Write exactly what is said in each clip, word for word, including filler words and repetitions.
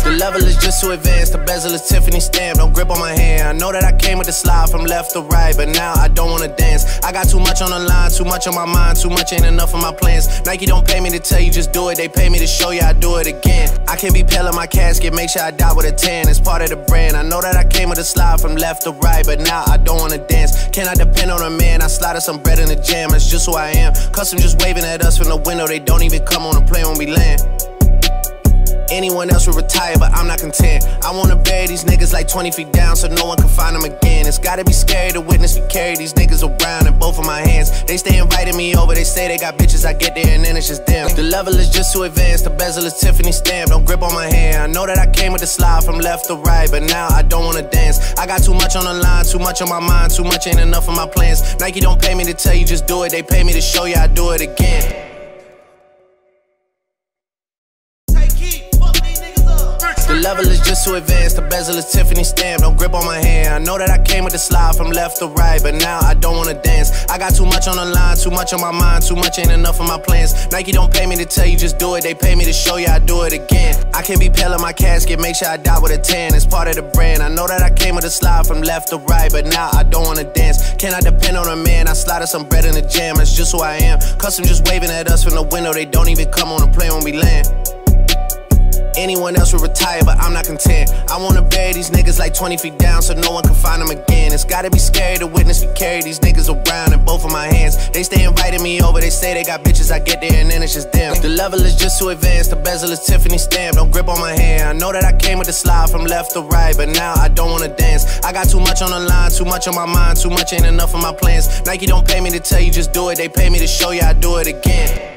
The level is just too advanced, the bezel is Tiffany stamp. Don't grip on my hand, I know that I came with the slide from left to right, but now I don't wanna dance. I got too much on the line, too much on my mind, too much ain't enough of my plans. Nike don't pay me to tell you just do it, they pay me to show you I do it again. I can't be pale in my casket, make sure I die with a tan. It's part of the brand, I know that I came with a slide from left to right, but now I don't wanna dance. Can I depend on a man? I slide some bread in the jam, that's just who I am. Custom just waving at us from the window, they don't even come on the plane when we land. Anyone else would retire, but I'm not content. I wanna bury these niggas like twenty feet down so no one can find them again. It's gotta be scary to witness me carry these niggas around in both of my hands. They stay inviting me over, they say they got bitches, I get there and then it's just them. The level is just too advanced, the bezel is Tiffany stamp. Don't grip on my hand, I know that I came with the slide from left to right, but now I don't wanna dance. I got too much on the line, too much on my mind, too much ain't enough of my plans. Nike don't pay me to tell you just do it, they pay me to show you I do it again. The level is just too advanced, the bezel is Tiffany stamp. Don't grip on my hand, I know that I came with the slide from left to right, but now I don't wanna dance. I got too much on the line, too much on my mind, too much ain't enough of my plans. Nike don't pay me to tell you just do it, they pay me to show you I do it again. I can't be pale in my casket, make sure I die with a tan. It's part of the brand, I know that I came with a slide from left to right, but now I don't wanna dance. Can I depend on a man? I slide some bread in the jam, that's just who I am. Custom just waving at us from the window, they don't even come on the plane when we land. Anyone else would retire, but I'm not content. I wanna bury these niggas like twenty feet down so no one can find them again. It's gotta be scary to witness me carry these niggas around in both of my hands. They stay inviting me over, they say they got bitches, I get there and then it's just them. The level is just too advanced, the bezel is Tiffany stamp. Don't grip on my hand, I know that I came with the slide from left to right, but now I don't wanna dance. I got too much on the line, too much on my mind, too much ain't enough of my plans. Nike don't pay me to tell you just do it, they pay me to show you I do it again.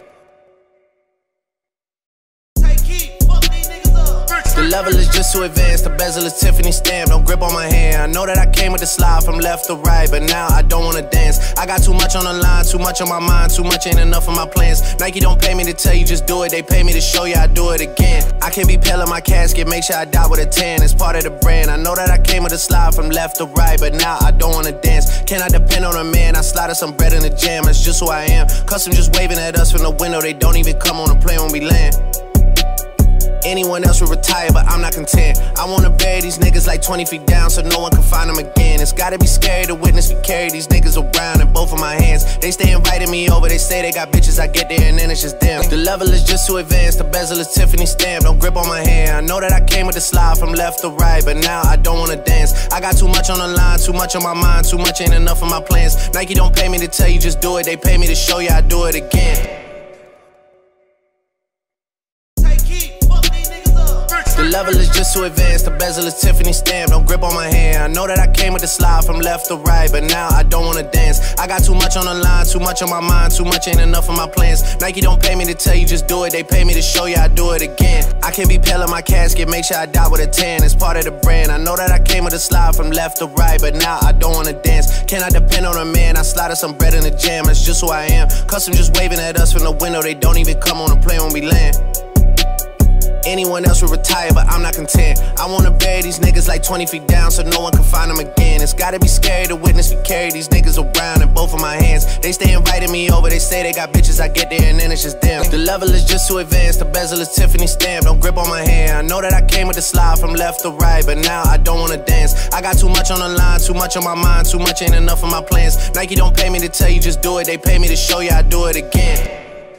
The level is just too advanced, the bezel is Tiffany stamp. Don't grip on my hand, I know that I came with the slide from left to right, but now I don't wanna dance. I got too much on the line, too much on my mind, too much ain't enough of my plans. Nike don't pay me to tell you just do it, they pay me to show you I do it again. I can't be pale in my casket, make sure I die with a tan. It's part of the brand, I know that I came with a slide from left to right, but now I don't wanna dance. Can I depend on a man? I slide some bread in the jam, that's just who I am. Custom just waving at us from the window, they don't even come on the plane when we land. Anyone else would retire, but I'm not content. I wanna bury these niggas like twenty feet down so no one can find them again. It's gotta be scary to witness me carry these niggas around in both of my hands. They stay inviting me over, they say they got bitches, I get there and then it's just them. The level is just too advanced, the bezel is Tiffany stamp. Don't grip on my hand, I know that I came with the slide from left to right, but now I don't wanna dance. I got too much on the line, too much on my mind, too much ain't enough of my plans. Nike don't pay me to tell you just do it, they pay me to show you I do it again. The level is just too advanced, the bezel is Tiffany stamp. Don't grip on my hand, I know that I came with the slide from left to right, but now I don't wanna dance. I got too much on the line, too much on my mind, too much ain't enough of my plans. Nike don't pay me to tell you just do it, they pay me to show you I do it again. I can't be pale in my casket, make sure I die with a tan. It's part of the brand, I know that I came with a slide from left to right, but now I don't wanna dance. Can I depend on a man? I slide some bread in the jam, that's just who I am. Custom just waving at us from the window, they don't even come on the plane when we land. Anyone else would retire, but I'm not content. I wanna bury these niggas like twenty feet down so no one can find them again. It's gotta be scary to witness me carry these niggas around in both of my hands. They stay inviting me over, they say they got bitches, I get there and then it's just them. The level is just too advanced, the bezel is Tiffany stamp. Don't grip on my hand, I know that I came with the slide from left to right, but now I don't wanna dance. I got too much on the line, too much on my mind, too much ain't enough of my plans. Nike don't pay me to tell you just do it, they pay me to show you I do it again.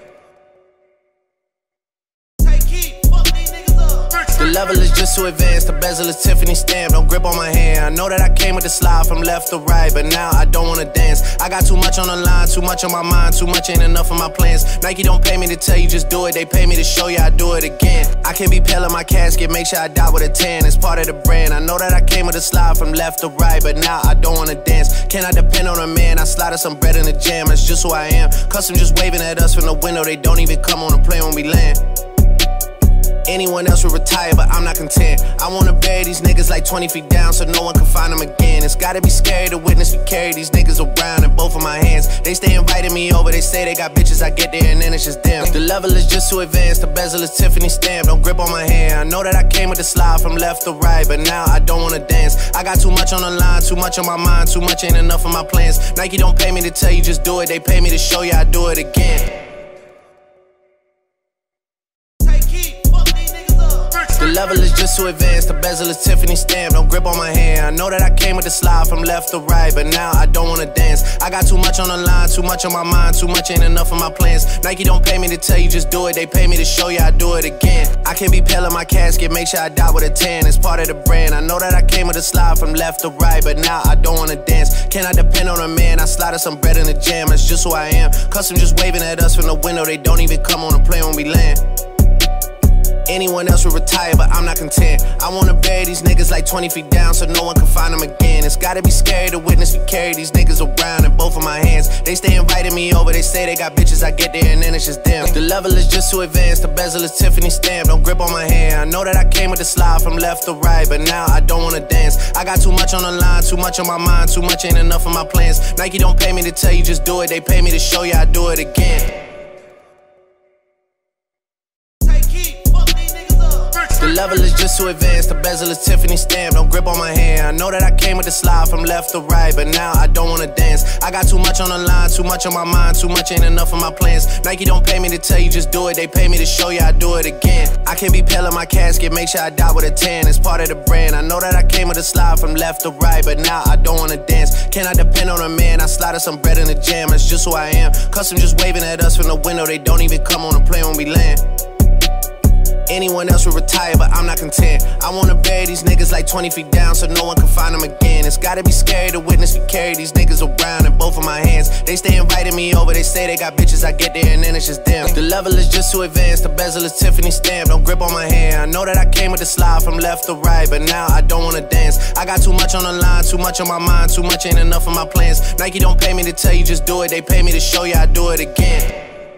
The level is just too advanced, the bezel is Tiffany stamp. Don't grip on my hand, I know that I came with the slide from left to right, but now I don't wanna dance. I got too much on the line, too much on my mind, too much ain't enough of my plans. Nike don't pay me to tell you just do it, they pay me to show you I do it again. I can't be pale in my casket, make sure I die with a tan. It's part of the brand, I know that I came with a slide from left to right, but now I don't wanna dance. Can I depend on a man? I slide some bread in the jam, that's just who I am. Custom just waving at us from the window, they don't even come on the plane when we land. Anyone else would retire, but I'm not content. I wanna bury these niggas like twenty feet down so no one can find them again. It's gotta be scary to witness me carry these niggas around in both of my hands. They stay inviting me over, they say they got bitches, I get there and then it's just them. The level is just too advanced, the bezel is Tiffany stamp. Don't grip on my hand, I know that I came with the slide from left to right, but now I don't wanna dance. I got too much on the line, too much on my mind, too much ain't enough of my plans. Nike don't pay me to tell you just do it, they pay me to show you I do it again. The level is just too advanced, the bezel is Tiffany stamp. Don't grip on my hand. I know that I came with the slide from left to right, but now I don't wanna dance. I got too much on the line, too much on my mind, too much ain't enough of my plans. Nike don't pay me to tell you just do it, they pay me to show you I do it again. I can't be pale in my casket, make sure I die with a tan. It's part of the brand. I know that I came with a slide from left to right, but now I don't wanna dance. Can I depend on a man? I slided some bread in the jam, that's just who I am. Custom just waving at us from the window, they don't even come on the plane when we land. Anyone else would retire, but I'm not content. I wanna bury these niggas like twenty feet down so no one can find them again. It's gotta be scary to witness me carry these niggas around in both of my hands. They stay inviting me over, they say they got bitches, I get there and then it's just them. The level is just too advanced, the bezel is Tiffany stamp. Don't grip on my hand. I know that I came with the slide from left to right, but now I don't wanna dance. I got too much on the line, too much on my mind, too much ain't enough of my plans. Nike don't pay me to tell you just do it, they pay me to show you I do it again. The level is just too advanced, the bezel is Tiffany stamp. Don't grip on my hand. I know that I came with the slide from left to right, but now I don't wanna dance. I got too much on the line, too much on my mind, too much ain't enough of my plans. Nike don't pay me to tell you just do it, they pay me to show you I do it again. I can't be pale in my casket, make sure I die with a tan. It's part of the brand. I know that I came with a slide from left to right, but now I don't wanna dance. Can I depend on a man? I slided some bread in the jam, that's just who I am. Custom just waving at us from the window, they don't even come on the plane when we land. Anyone else would retire, but I'm not content. I wanna bury these niggas like twenty feet down so no one can find them again. It's gotta be scary to witness me carry these niggas around in both of my hands. They stay inviting me over, they say they got bitches, I get there and then it's just them. The level is just too advanced, the bezel is Tiffany stamp. Don't grip on my hand. I know that I came with the slide from left to right, but now I don't wanna dance. I got too much on the line, too much on my mind, too much ain't enough of my plans. Nike don't pay me to tell you just do it, they pay me to show you I do it again.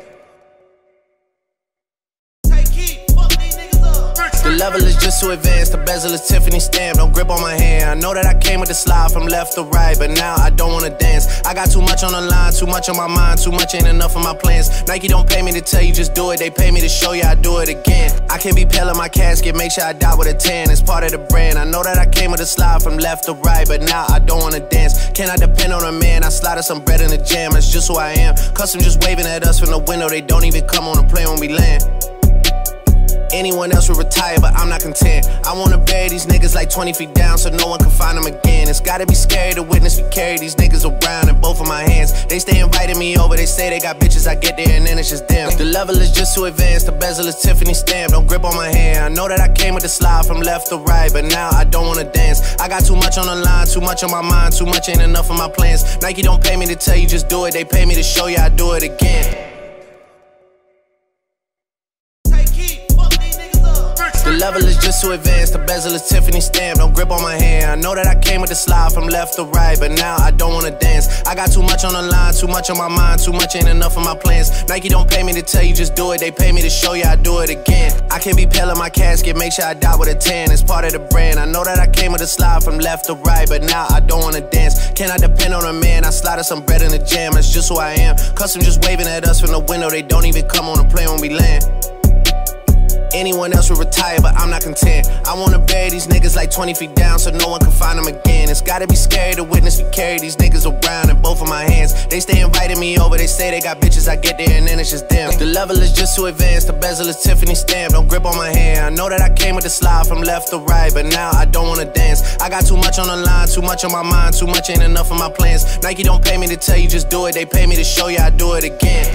The level is just too advanced, the bezel is Tiffany stamp. Don't grip on my hand. I know that I came with the slide from left to right, but now I don't wanna dance. I got too much on the line, too much on my mind, too much ain't enough of my plans. Nike don't pay me to tell you just do it, they pay me to show you I do it again. I can't be pale in my casket, make sure I die with a tan. It's part of the brand. I know that I came with a slide from left to right, but now I don't wanna dance. Can I depend on a man? I slided some bread in the jam, that's just who I am. Custom just waving at us from the window, they don't even come on the plane when we land. Anyone else would retire, but I'm not content. I wanna bury these niggas like twenty feet down so no one can find them again. It's gotta be scary to witness me carry these niggas around in both of my hands. They stay inviting me over, they say they got bitches, I get there and then it's just them. The level is just too advanced, the bezel is Tiffany stamp. Don't grip on my hand. I know that I came with the slide from left to right, but now I don't wanna dance. I got too much on the line, too much on my mind, too much ain't enough of my plans. Nike don't pay me to tell you just do it, they pay me to show you I do it again. The level is just too advanced, the bezel is Tiffany stamp. Don't grip on my hand. I know that I came with the slide from left to right, but now I don't wanna dance. I got too much on the line, too much on my mind, too much ain't enough of my plans. Nike don't pay me to tell you just do it, they pay me to show you I do it again. I can't be pale in my casket, make sure I die with a tan. It's part of the brand. I know that I came with a slide from left to right, but now I don't wanna dance. Can I depend on a man? I slided some bread in the jam, that's just who I am. Custom just waving at us from the window, they don't even come on the plane when we land. Anyone else would retire, but I'm not content. I wanna bury these niggas like twenty feet down so no one can find them again. It's gotta be scary to witness me carry these niggas around in both of my hands. They stay inviting me over, they say they got bitches, I get there and then it's just them. The level is just too advanced, the bezel is Tiffany stamp. Don't grip on my hand. I know that I came with the slide from left to right, but now I don't wanna dance. I got too much on the line, too much on my mind, too much ain't enough of my plans. Nike don't pay me to tell you just do it, they pay me to show you I do it again.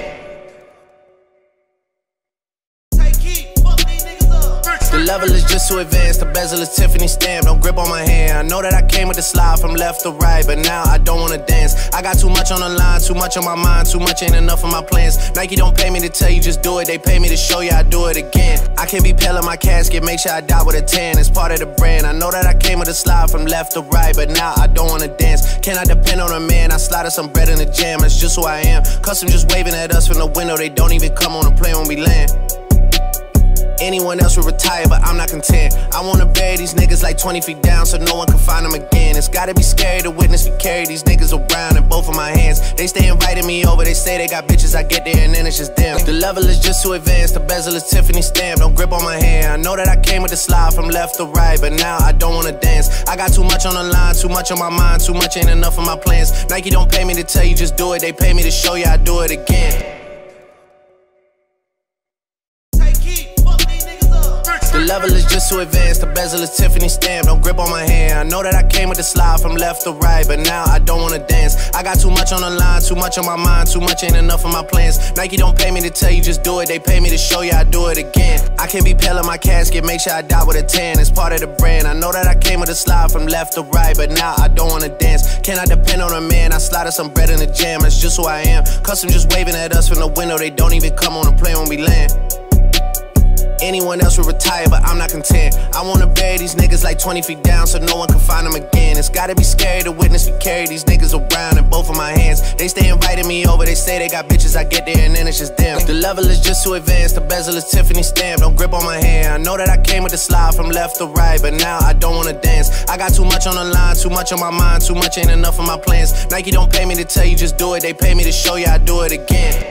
The level is just too advanced, the bezel is Tiffany stamp. Don't grip on my hand. I know that I came with the slide from left to right, but now I don't wanna dance. I got too much on the line, too much on my mind, too much ain't enough of my plans. Nike don't pay me to tell you just do it, they pay me to show you I do it again. I can't be pale in my casket, make sure I die with a tan. It's part of the brand. I know that I came with a slide from left to right, but now I don't wanna dance. Can I depend on a man? I slided some bread in the jam, that's just who I am. Custom just waving at us from the window, they don't even come on the plane when we land. Anyone else would retire, but I'm not content. I wanna bury these niggas like twenty feet down so no one can find them again. It's gotta be scary to witness me carry these niggas around in both of my hands. They stay inviting me over, they say they got bitches, I get there and then it's just them. The level is just too advanced, the bezel is Tiffany stamp. Don't grip on my hand. I know that I came with the slide from left to right, but now I don't wanna dance. I got too much on the line, too much on my mind, too much ain't enough of my plans. Nike don't pay me to tell you just do it, they pay me to show you I do it again. The level is just too advanced, the bezel is Tiffany stamped. Don't grip on my hand, I know that I came with the slide from left to right, but now I don't wanna dance. I got too much on the line, too much on my mind, too much ain't enough of my plans. Nike don't pay me to tell you just do it, they pay me to show you I do it again. I can't be pale in my casket, make sure I die with a tan, it's part of the brand. I know that I came with a slide from left to right, but now I don't wanna dance. Can I depend on a man? I slide some bread in the jam, that's just who I am. Custom just waving at us from the window, they don't even come on the plane when we land. Anyone else would retire, but I'm not content. I wanna bury these niggas like twenty feet down so no one can find them again. It's gotta be scary to witness me carry these niggas around in both of my hands. They stay inviting me over, they say they got bitches, I get there and then it's just them. The level is just too advanced, the bezel is Tiffany stamped. Don't grip on my hand, I know that I came with the slide from left to right, but now I don't wanna dance. I got too much on the line, too much on my mind, too much ain't enough of my plans. Nike don't pay me to tell you just do it, they pay me to show you I do it again.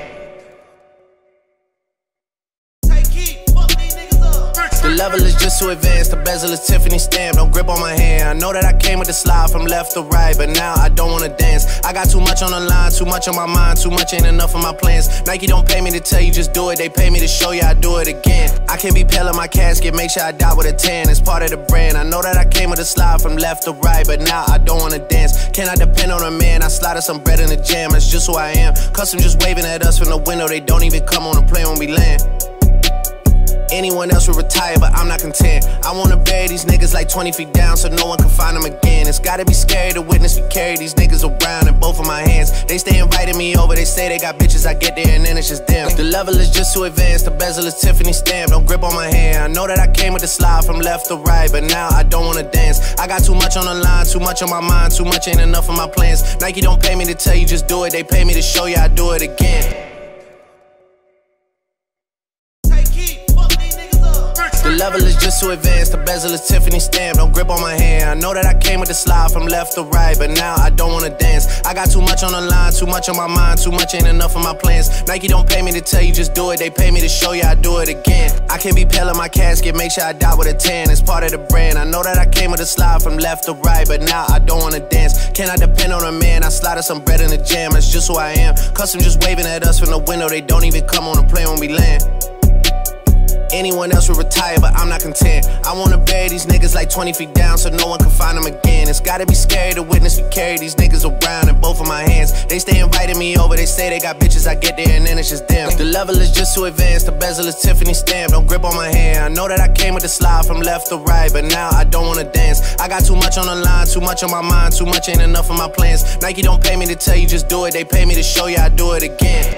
The level is just too advanced, the bezel is Tiffany stamped. Don't grip on my hand, I know that I came with the slide from left to right, but now I don't wanna dance. I got too much on the line, too much on my mind, too much ain't enough of my plans. Nike don't pay me to tell you just do it, they pay me to show you I do it again. I can't be pale in my casket, make sure I die with a tan, it's part of the brand. I know that I came with a slide from left to right, but now I don't wanna dance. Can I depend on a man? I slide some bread in the jam, that's just who I am. Custom just waving at us from the window, they don't even come on the plane when we land. Anyone else would retire, but I'm not content. I wanna bury these niggas like twenty feet down so no one can find them again. It's gotta be scary to witness me carry these niggas around in both of my hands. They stay inviting me over, they say they got bitches, I get there and then it's just them. The level is just too advanced, the bezel is Tiffany stamped. Don't grip on my hand, I know that I came with the slide from left to right, but now I don't wanna dance. I got too much on the line, too much on my mind, too much ain't enough of my plans. Nike don't pay me to tell you just do it, they pay me to show you I do it again. The level is just too advanced, the bezel is Tiffany stamped. Don't grip on my hand, I know that I came with the slide from left to right, but now I don't wanna dance. I got too much on the line, too much on my mind, too much ain't enough of my plans. Nike don't pay me to tell you just do it, they pay me to show you I do it again. I can't be pale in my casket, make sure I die with a tan, it's part of the brand. I know that I came with a slide from left to right, but now I don't wanna dance. Can I depend on a man? I slide some bread in the jam, that's just who I am. Custom just waving at us from the window, they don't even come on the plane when we land. Anyone else would retire, but I'm not content. I wanna bury these niggas like twenty feet down so no one can find them again. It's gotta be scary to witness me carry these niggas around in both of my hands. They stay inviting me over, they say they got bitches, I get there and then it's just them. The level is just too advanced, the bezel is Tiffany stamped. Don't grip on my hand, I know that I came with the slide from left to right, but now I don't wanna dance. I got too much on the line, too much on my mind, too much ain't enough of my plans. Nike don't pay me to tell you just do it, they pay me to show you I do it again.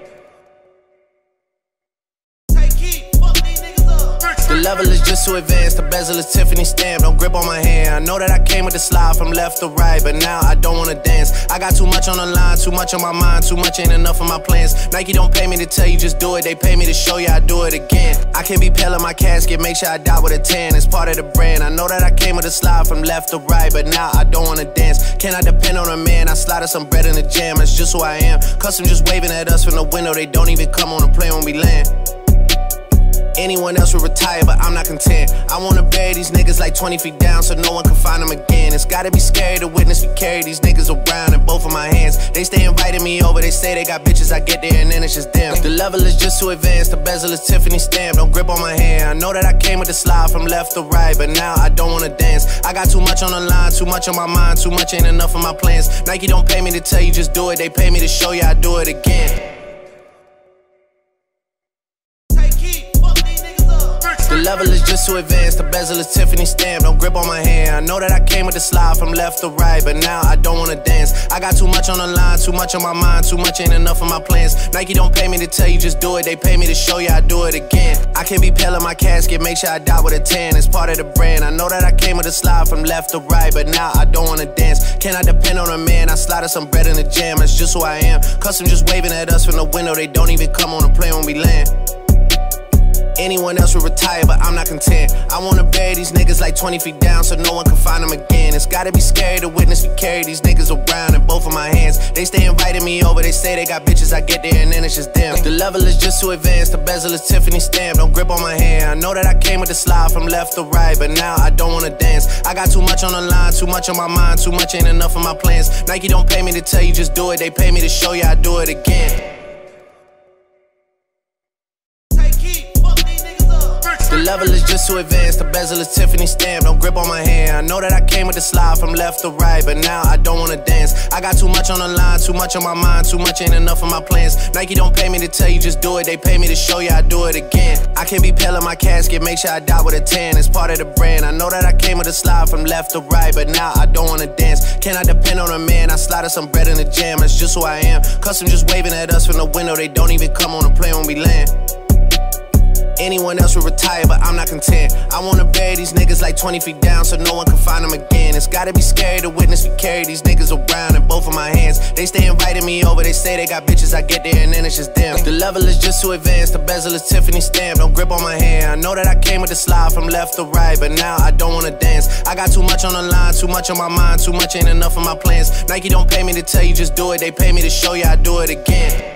The level is just too advanced, the bezel is Tiffany stamped. Don't grip on my hand, I know that I came with the slide from left to right, but now I don't wanna dance. I got too much on the line, too much on my mind, too much ain't enough of my plans. Nike don't pay me to tell you just do it, they pay me to show you I do it again. I can't be pale in my casket, make sure I die with a tan, it's part of the brand. I know that I came with a slide from left to right, but now I don't wanna dance. Can I depend on a man? I slide some bread in the jam, that's just who I am. Custom just waving at us from the window, they don't even come on the plane when we land. Anyone else would retire, but I'm not content. I wanna bury these niggas like twenty feet down so no one can find them again. It's gotta be scary to witness me carry these niggas around in both of my hands. They stay inviting me over, they say they got bitches, I get there and then it's just them. The level is just too advanced, the bezel is Tiffany stamped. Don't grip on my hand, I know that I came with the slide from left to right, but now I don't wanna dance. I got too much on the line, too much on my mind, too much ain't enough of my plans. Nike don't pay me to tell you just do it, they pay me to show you I do it again. The level is just too advanced, the bezel is Tiffany stamped. Don't grip on my hand, I know that I came with the slide from left to right, but now I don't wanna dance. I got too much on the line, too much on my mind, too much ain't enough of my plans. Nike don't pay me to tell you just do it, they pay me to show you I do it again. I can't be pale in my casket, make sure I die with a tan, it's part of the brand. I know that I came with a slide from left to right, but now I don't wanna dance. Can I depend on a man? I slide some bread in the jam, that's just who I am. Custom just waving at us from the window, they don't even come on the plane when we land. Anyone else would retire, but I'm not content. I wanna bury these niggas like twenty feet down so no one can find them again. It's gotta be scary to witness me carry these niggas around in both of my hands. They stay inviting me over, they say they got bitches, I get there and then it's just them. The level is just too advanced, the bezel is Tiffany stamped. Don't grip on my hand, I know that I came with the slide from left to right, but now I don't wanna dance. I got too much on the line, too much on my mind, too much ain't enough of my plans. Nike don't pay me to tell you just do it, they pay me to show you I do it again. The level is just too advanced, the bezel is Tiffany stamp. Don't grip on my hand, I know that I came with the slide from left to right, but now I don't wanna dance. I got too much on the line, too much on my mind, too much ain't enough of my plans. Nike don't pay me to tell you just do it, they pay me to show you I do it again. I can't be pale in my casket, make sure I die with a tan, it's part of the brand. I know that I came with a slide from left to right, but now I don't wanna dance. Can I depend on a man? I slide some bread in the jam, that's just who I am. Custom just waving at us from the window, they don't even come on the plane when we land. Anyone else would retire, but I'm not content. I wanna bury these niggas like twenty feet down so no one can find them again. It's gotta be scary to witness me carry these niggas around in both of my hands. They stay inviting me over, they say they got bitches, I get there and then it's just them. The level is just too advanced, the bezel is Tiffany stamp. Don't grip on my hand, I know that I came with the slide from left to right, but now I don't wanna dance. I got too much on the line, too much on my mind, too much ain't enough of my plans. Nike don't pay me to tell you just do it, they pay me to show you I do it again.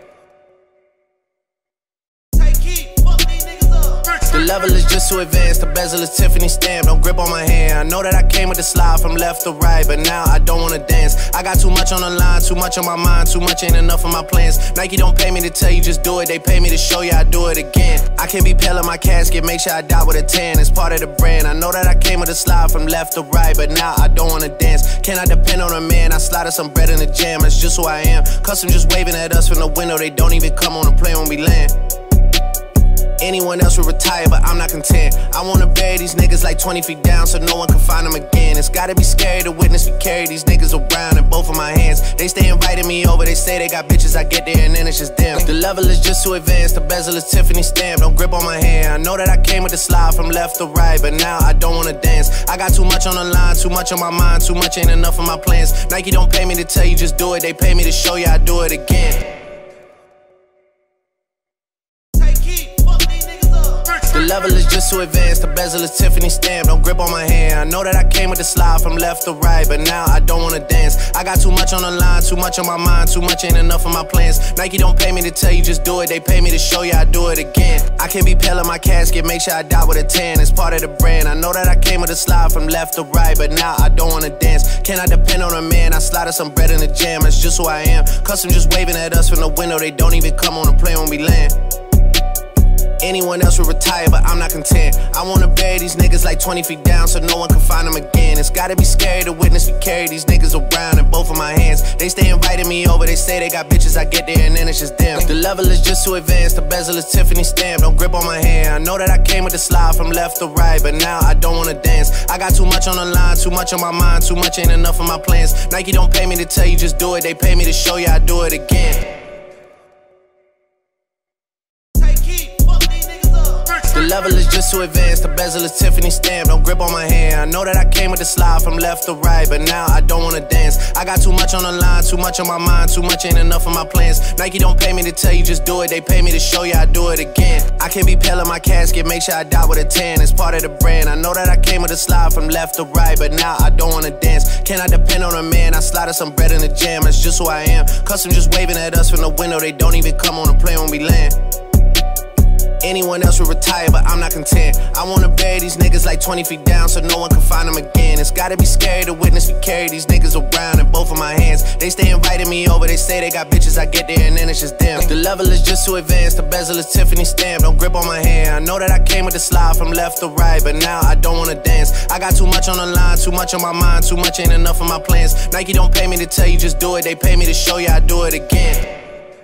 The level is just too advanced, the bezel is Tiffany stamp. Don't grip on my hand, I know that I came with the slide from left to right, but now I don't wanna dance. I got too much on the line, too much on my mind, too much ain't enough of my plans. Nike don't pay me to tell you just do it, they pay me to show you I do it again. I can't be pale in my casket, make sure I die with a tan, it's part of the brand. I know that I came with a slide from left to right, but now I don't wanna dance. Can I depend on a man? I slide some bread in the jam, that's just who I am. Custom just waving at us from the window, they don't even come on the plane when we land. Anyone else would retire, but I'm not content. I wanna bury these niggas like twenty feet down so no one can find them again. It's gotta be scary to witness me carry these niggas around in both of my hands. They stay inviting me over, they say they got bitches, I get there and then it's just them. The level is just too advanced, the bezel is Tiffany stamp. Don't grip on my hand, I know that I came with the slide from left to right, but now I don't wanna dance. I got too much on the line, too much on my mind, too much ain't enough of my plans. Nike don't pay me to tell you just do it, they pay me to show you I do it again. The level is just too advanced, the bezel is Tiffany stamp. Don't grip on my hand, I know that I came with the slide from left to right, but now I don't wanna dance. I got too much on the line, too much on my mind, too much ain't enough of my plans. Nike don't pay me to tell you just do it, they pay me to show you I do it again. I can't be pale in my casket, make sure I die with a tan, it's part of the brand. I know that I came with a slide from left to right, but now I don't wanna dance. Can I depend on a man? I slide some bread in the jam, that's just who I am. Custom just waving at us from the window, they don't even come on the plane when we land. Anyone else would retire, but I'm not content. I wanna bury these niggas like twenty feet down so no one can find them again. It's gotta be scary to witness me carry these niggas around in both of my hands. They stay inviting me over, they say they got bitches, I get there and then it's just them. The level is just too advanced, the bezel is Tiffany stamp. Don't grip on my hand, I know that I came with the slide from left to right, but now I don't wanna dance. I got too much on the line, too much on my mind, too much ain't enough of my plans. Nike don't pay me to tell you just do it, they pay me to show you I do it again. The level is just too advanced, the bezel is Tiffany stamp. Don't grip on my hand, I know that I came with the slide from left to right, but now I don't wanna dance. I got too much on the line, too much on my mind, too much ain't enough of my plans. Nike don't pay me to tell you just do it, they pay me to show you I do it again. I can't be pale in my casket, make sure I die with a tan, it's part of the brand. I know that I came with a slide from left to right, but now I don't wanna dance. Can I depend on a man? I slide some bread in the jam, that's just who I am. Custom just waving at us from the window, they don't even come on the plane when we land. Anyone else would retire, but I'm not content. I wanna bury these niggas like twenty feet down so no one can find them again. It's gotta be scary to witness me carry these niggas around in both of my hands. They stay inviting me over, they say they got bitches, I get there and then it's just them. The level is just too advanced, the bezel is Tiffany stamp. Don't grip on my hand, I know that I came with the slide from left to right, but now I don't wanna dance. I got too much on the line, too much on my mind, too much ain't enough of my plans. Nike don't pay me to tell you just do it, they pay me to show you I do it again.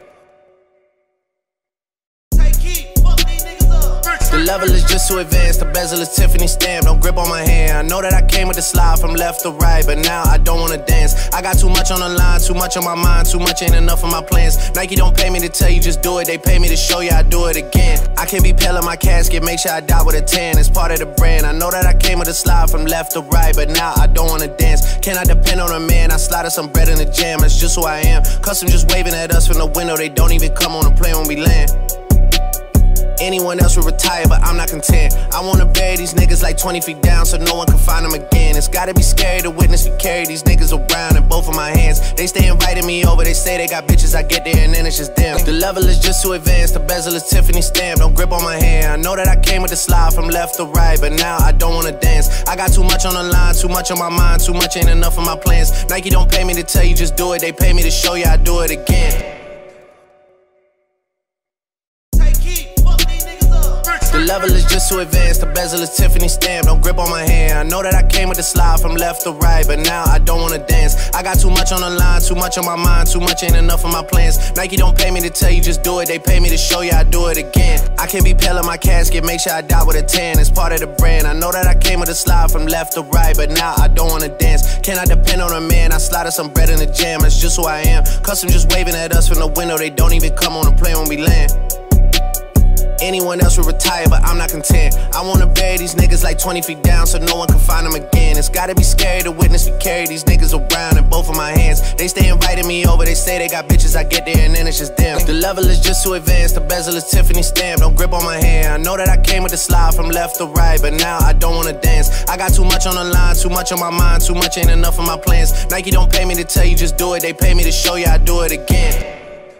The level is just too advanced, the bezel is Tiffany stamp. Don't grip on my hand, I know that I came with the slide from left to right, but now I don't wanna dance. I got too much on the line, too much on my mind, too much ain't enough of my plans. Nike don't pay me to tell you just do it, they pay me to show you I do it again. I can't be pale in my casket, make sure I die with a tan, it's part of the brand. I know that I came with a slide from left to right, but now I don't wanna dance. Can I depend on a man? I slide some bread in the jam, that's just who I am. Custom just waving at us from the window, they don't even come on the plane when we land. Anyone else would retire, but I'm not content. I wanna bury these niggas like twenty feet down so no one can find them again. It's gotta be scary to witness me carry these niggas around in both of my hands. They stay inviting me over, they say they got bitches, I get there and then it's just them. The level is just too advanced, the bezel is Tiffany stamp. Don't grip on my hand, I know that I came with the slide from left to right, but now I don't wanna dance. I got too much on the line, too much on my mind, too much ain't enough of my plans. Nike don't pay me to tell you just do it, they pay me to show you I do it again. The level is just too advanced, the bezel is Tiffany stamped. Don't grip on my hand. I know that I came with the slide from left to right, but now I don't wanna dance. I got too much on the line, too much on my mind, too much ain't enough of my plans. Nike don't pay me to tell you just do it, they pay me to show you I do it again. I can't be pale in my casket, make sure I die with a tan. It's part of the brand. I know that I came with a slide from left to right, but now I don't wanna dance. Can I depend on a man? I slide some bread in the jam, that's just who I am. Custom just waving at us from the window, they don't even come on the plane when we land. Anyone else would retire, but I'm not content. I wanna bury these niggas like twenty feet down so no one can find them again. It's gotta be scary to witness me carry these niggas around in both of my hands. They stay inviting me over, they say they got bitches, I get there and then it's just them. The level is just too advanced, the bezel is Tiffany stamped. Don't grip on my hand. I know that I came with the slide from left to right, but now I don't wanna dance. I got too much on the line, too much on my mind, too much ain't enough of my plans. Nike don't pay me to tell you just do it, they pay me to show you I do it again.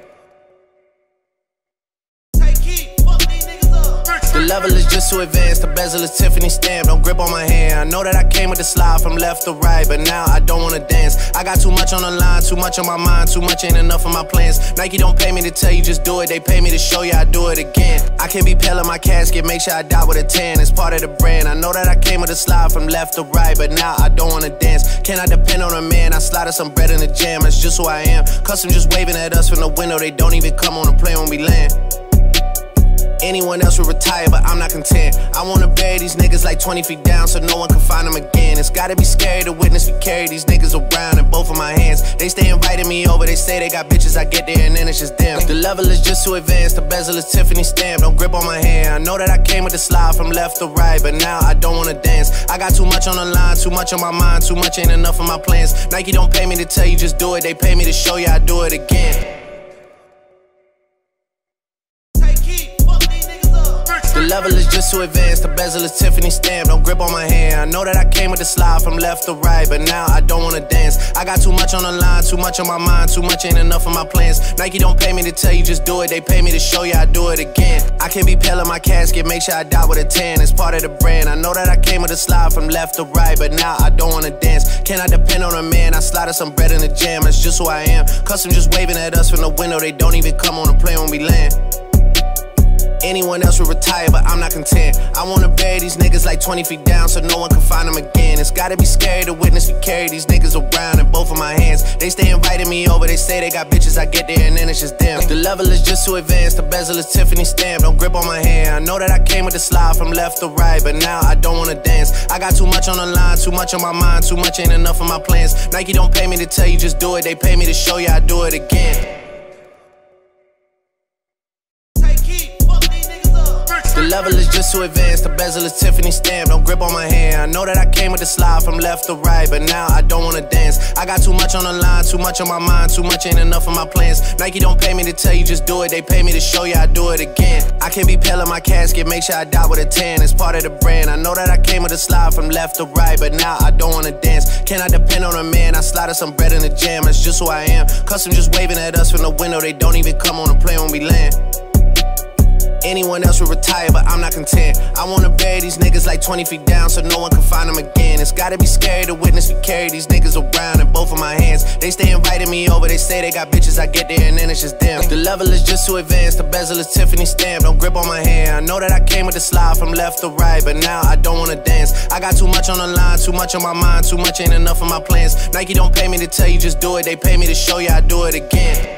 The level is just too advanced, the bezel is Tiffany stamped. Don't grip on my hand. I know that I came with the slide from left to right, but now I don't wanna dance. I got too much on the line, too much on my mind, too much ain't enough of my plans. Nike don't pay me to tell you just do it, they pay me to show you I do it again. I can't be pale in my casket, make sure I die with a tan. It's part of the brand. I know that I came with a slide from left to right, but now I don't wanna dance. Can I depend on a man? I slide some bread in the jam, that's just who I am. Custom just waving at us from the window, they don't even come on the plane when we land. Anyone else would retire, but I'm not content. I wanna bury these niggas like twenty feet down so no one can find them again. It's gotta be scary to witness me carry these niggas around in both of my hands. They stay inviting me over, they say they got bitches, I get there and then it's just them. The level is just too advanced, the bezel is Tiffany stamped. Don't grip on my hand. I know that I came with the slide from left to right, but now I don't wanna dance. I got too much on the line, too much on my mind, too much ain't enough of my plans. Nike don't pay me to tell you just do it, they pay me to show you I do it again. The level is just too advanced, the bezel is Tiffany stamped. Don't grip on my hand. I know that I came with the slide from left to right, but now I don't wanna dance. I got too much on the line, too much on my mind, too much ain't enough of my plans. Nike don't pay me to tell you just do it, they pay me to show you I do it again. I can't be pale in my casket, make sure I die with a tan. It's part of the brand. I know that I came with a slide from left to right, but now I don't wanna dance. Can I depend on a man? I slide some bread in the jam, that's just who I am. Custom just waving at us from the window, they don't even come on the plane when we land. Anyone else would retire, but I'm not content. I wanna bury these niggas like twenty feet down so no one can find them again. It's gotta be scary to witness me carry these niggas around in both of my hands. They stay inviting me over, they say they got bitches, I get there and then it's just them. The level is just too advanced, the bezel is Tiffany stamped. Don't grip on my hand. I know that I came with the slide from left to right, but now I don't wanna dance. I got too much on the line, too much on my mind, too much ain't enough of my plans. Nike don't pay me to tell you just do it, they pay me to show you I do it again. The level is just too advanced, the bezel is Tiffany stamped. Don't grip on my hand. I know that I came with the slide from left to right, but now I don't wanna dance. I got too much on the line, too much on my mind, too much ain't enough of my plans. Nike don't pay me to tell you just do it, they pay me to show you I do it again. I can't be pale in my casket, make sure I die with a tan. It's part of the brand. I know that I came with a slide from left to right, but now I don't wanna dance. Can I depend on a man? I slide some bread in the jam, that's just who I am. Custom just waving at us from the window, they don't even come on the plane when we land. Anyone else would retire, but I'm not content. I wanna bury these niggas like twenty feet down so no one can find them again. It's gotta be scary to witness me carry these niggas around in both of my hands. They stay inviting me over, they say they got bitches, I get there and then it's just them. The level is just too advanced, the bezel is Tiffany stamped. Don't grip on my hand. I know that I came with the slide from left to right, but now I don't wanna dance. I got too much on the line, too much on my mind, too much ain't enough of my plans. Nike don't pay me to tell you just do it, they pay me to show you I do it again.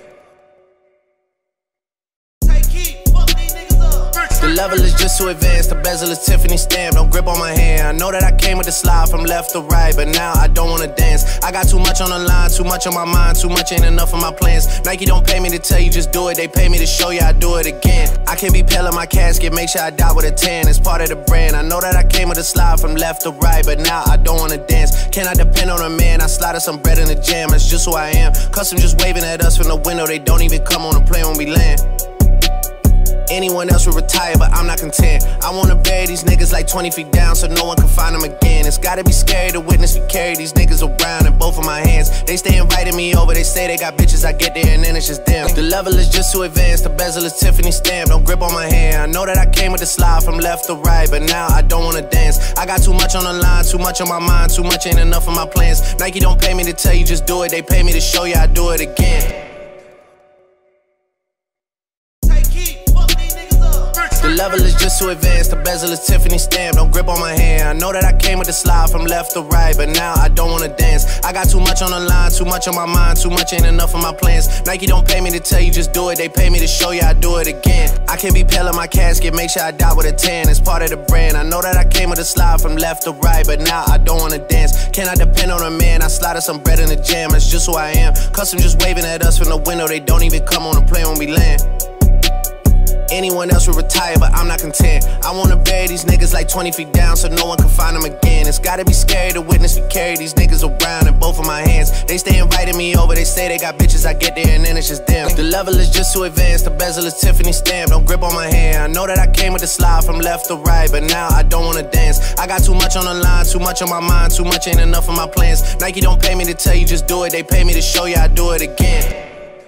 The level is just too advanced, the bezel is Tiffany stamped. Don't grip on my hand. I know that I came with the slide from left to right, but now I don't wanna dance. I got too much on the line, too much on my mind, too much ain't enough of my plans. Nike don't pay me to tell you just do it, they pay me to show you I do it again. I can't be pale in my casket, make sure I die with a tan. It's part of the brand. I know that I came with a slide from left to right, but now I don't wanna dance. Can I depend on a man? I slide some bread in the jam, that's just who I am. Custom just waving at us from the window, they don't even come on the plane when we land. Anyone else would retire, but I'm not content. I wanna bury these niggas like twenty feet down so no one can find them again. It's gotta be scary to witness me carry these niggas around in both of my hands. They stay inviting me over, they say they got bitches, I get there and then it's just them. The level is just too advanced, the bezel is Tiffany stamped. Don't grip on my hand. I know that I came with the slide from left to right, but now I don't wanna dance. I got too much on the line, too much on my mind, too much ain't enough of my plans. Nike don't pay me to tell you just do it, they pay me to show you I do it again. The level is just too advanced, the bezel is Tiffany stamp. Don't grip on my hand. I know that I came with the slide from left to right, but now I don't wanna dance. I got too much on the line, too much on my mind, too much ain't enough of my plans. Nike don't pay me to tell you just do it, they pay me to show you I do it again. I can't be pale in my casket, make sure I die with a tan. It's part of the brand. I know that I came with a slide from left to right, but now I don't wanna dance. Can I depend on a man? I slide some bread in the jam, that's just who I am. Custom just waving at us from the window, they don't even come on the plane when we land. Anyone else would retire, but I'm not content. I wanna bury these niggas like twenty feet down so no one can find them again. It's gotta be scary to witness me carry these niggas around in both of my hands. They stay inviting me over, they say they got bitches, I get there and then it's just them. The level is just too advanced, the bezel is Tiffany stamp. Don't grip on my hand. I know that I came with the slide from left to right, but now I don't wanna dance. I got too much on the line, too much on my mind, too much ain't enough of my plans. Nike don't pay me to tell you just do it, they pay me to show you I do it again.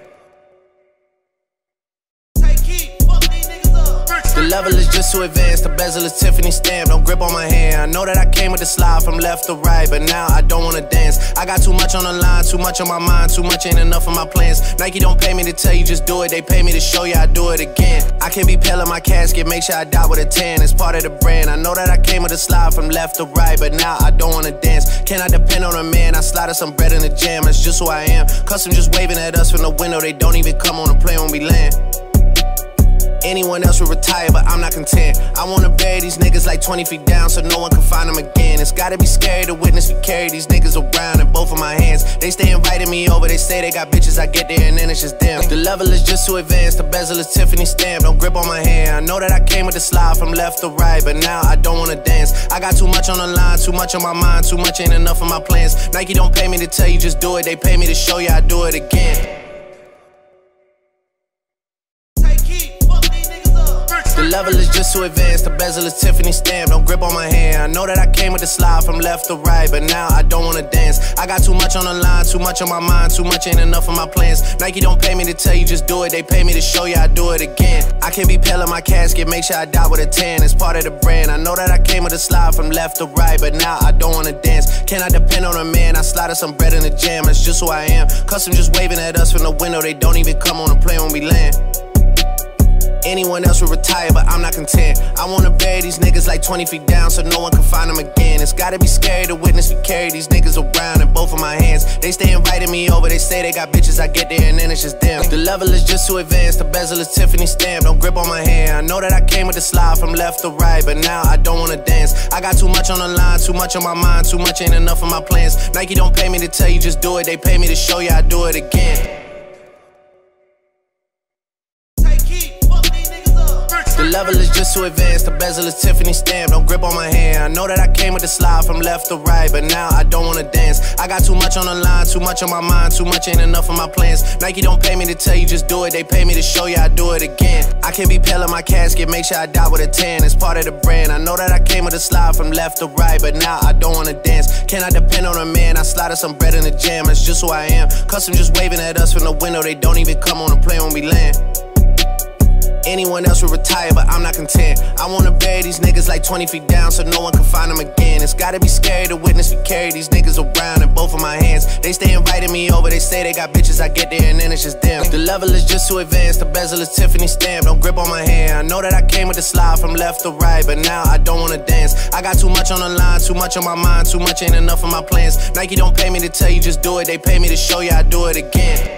The level is just too advanced, the bezel is Tiffany stamp. Don't grip on my hand. I know that I came with the slide from left to right, but now I don't wanna dance. I got too much on the line, too much on my mind, too much ain't enough of my plans. Nike don't pay me to tell you just do it, they pay me to show you I do it again. I can't be pale in my casket, make sure I die with a tan. It's part of the brand. I know that I came with a slide from left to right, but now I don't wanna dance. Can I depend on a man? I slide some bread in the jam, that's just who I am. Custom just waving at us from the window, they don't even come on the plane when we land. Anyone else would retire, but I'm not content. I wanna bury these niggas like twenty feet down so no one can find them again. It's gotta be scary to witness me carry these niggas around in both of my hands. They stay inviting me over, they say they got bitches, I get there and then it's just them. The level is just too advanced, the bezel is Tiffany stamp. Don't grip on my hand. I know that I came with the slide from left to right, but now I don't wanna dance. I got too much on the line, too much on my mind, too much ain't enough of my plans. Nike don't pay me to tell you just do it, they pay me to show you I do it again. The level is just too advanced, the bezel is Tiffany stamp. Don't grip on my hand. I know that I came with the slide from left to right, but now I don't wanna dance. I got too much on the line, too much on my mind, too much ain't enough of my plans. Nike don't pay me to tell you just do it, they pay me to show you I do it again. I can't be pale in my casket, make sure I die with a tan. It's part of the brand. I know that I came with a slide from left to right, but now I don't wanna dance. Can I depend on a man? I slide some bread in the jam, that's just who I am. Custom just waving at us from the window, they don't even come on the plane when we land. Anyone else would retire, but I'm not content. I wanna bury these niggas like twenty feet down so no one can find them again. It's gotta be scary to witness me carry these niggas around in both of my hands. They stay inviting me over, they say they got bitches, I get there and then it's just them. The level is just too advanced, the bezel is Tiffany stamp. Don't grip on my hand. I know that I came with the slide from left to right, but now I don't wanna dance. I got too much on the line, too much on my mind, too much ain't enough of my plans. Nike don't pay me to tell you just do it, they pay me to show you I do it again. The level is just too advanced, the bezel is Tiffany stamp. Don't grip on my hand. I know that I came with the slide from left to right, but now I don't wanna dance. I got too much on the line, too much on my mind, too much ain't enough of my plans. Nike don't pay me to tell you just do it, they pay me to show you I do it again. I can't be pale in my casket, make sure I die with a tan. It's part of the brand. I know that I came with a slide from left to right, but now I don't wanna dance. Can I depend on a man? I slide some bread in the jam, that's just who I am. Custom just waving at us from the window, they don't even come on the plane when we land. Anyone else would retire, but I'm not content. I wanna bury these niggas like twenty feet down so no one can find them again. It's gotta be scary to witness me carry these niggas around in both of my hands. They stay inviting me over, they say they got bitches, I get there and then it's just them. The level is just too advanced, the bezel is Tiffany stamp. Don't grip on my hand. I know that I came with the slide from left to right, but now I don't wanna dance. I got too much on the line, too much on my mind, too much ain't enough of my plans. Nike don't pay me to tell you just do it, they pay me to show you I do it again.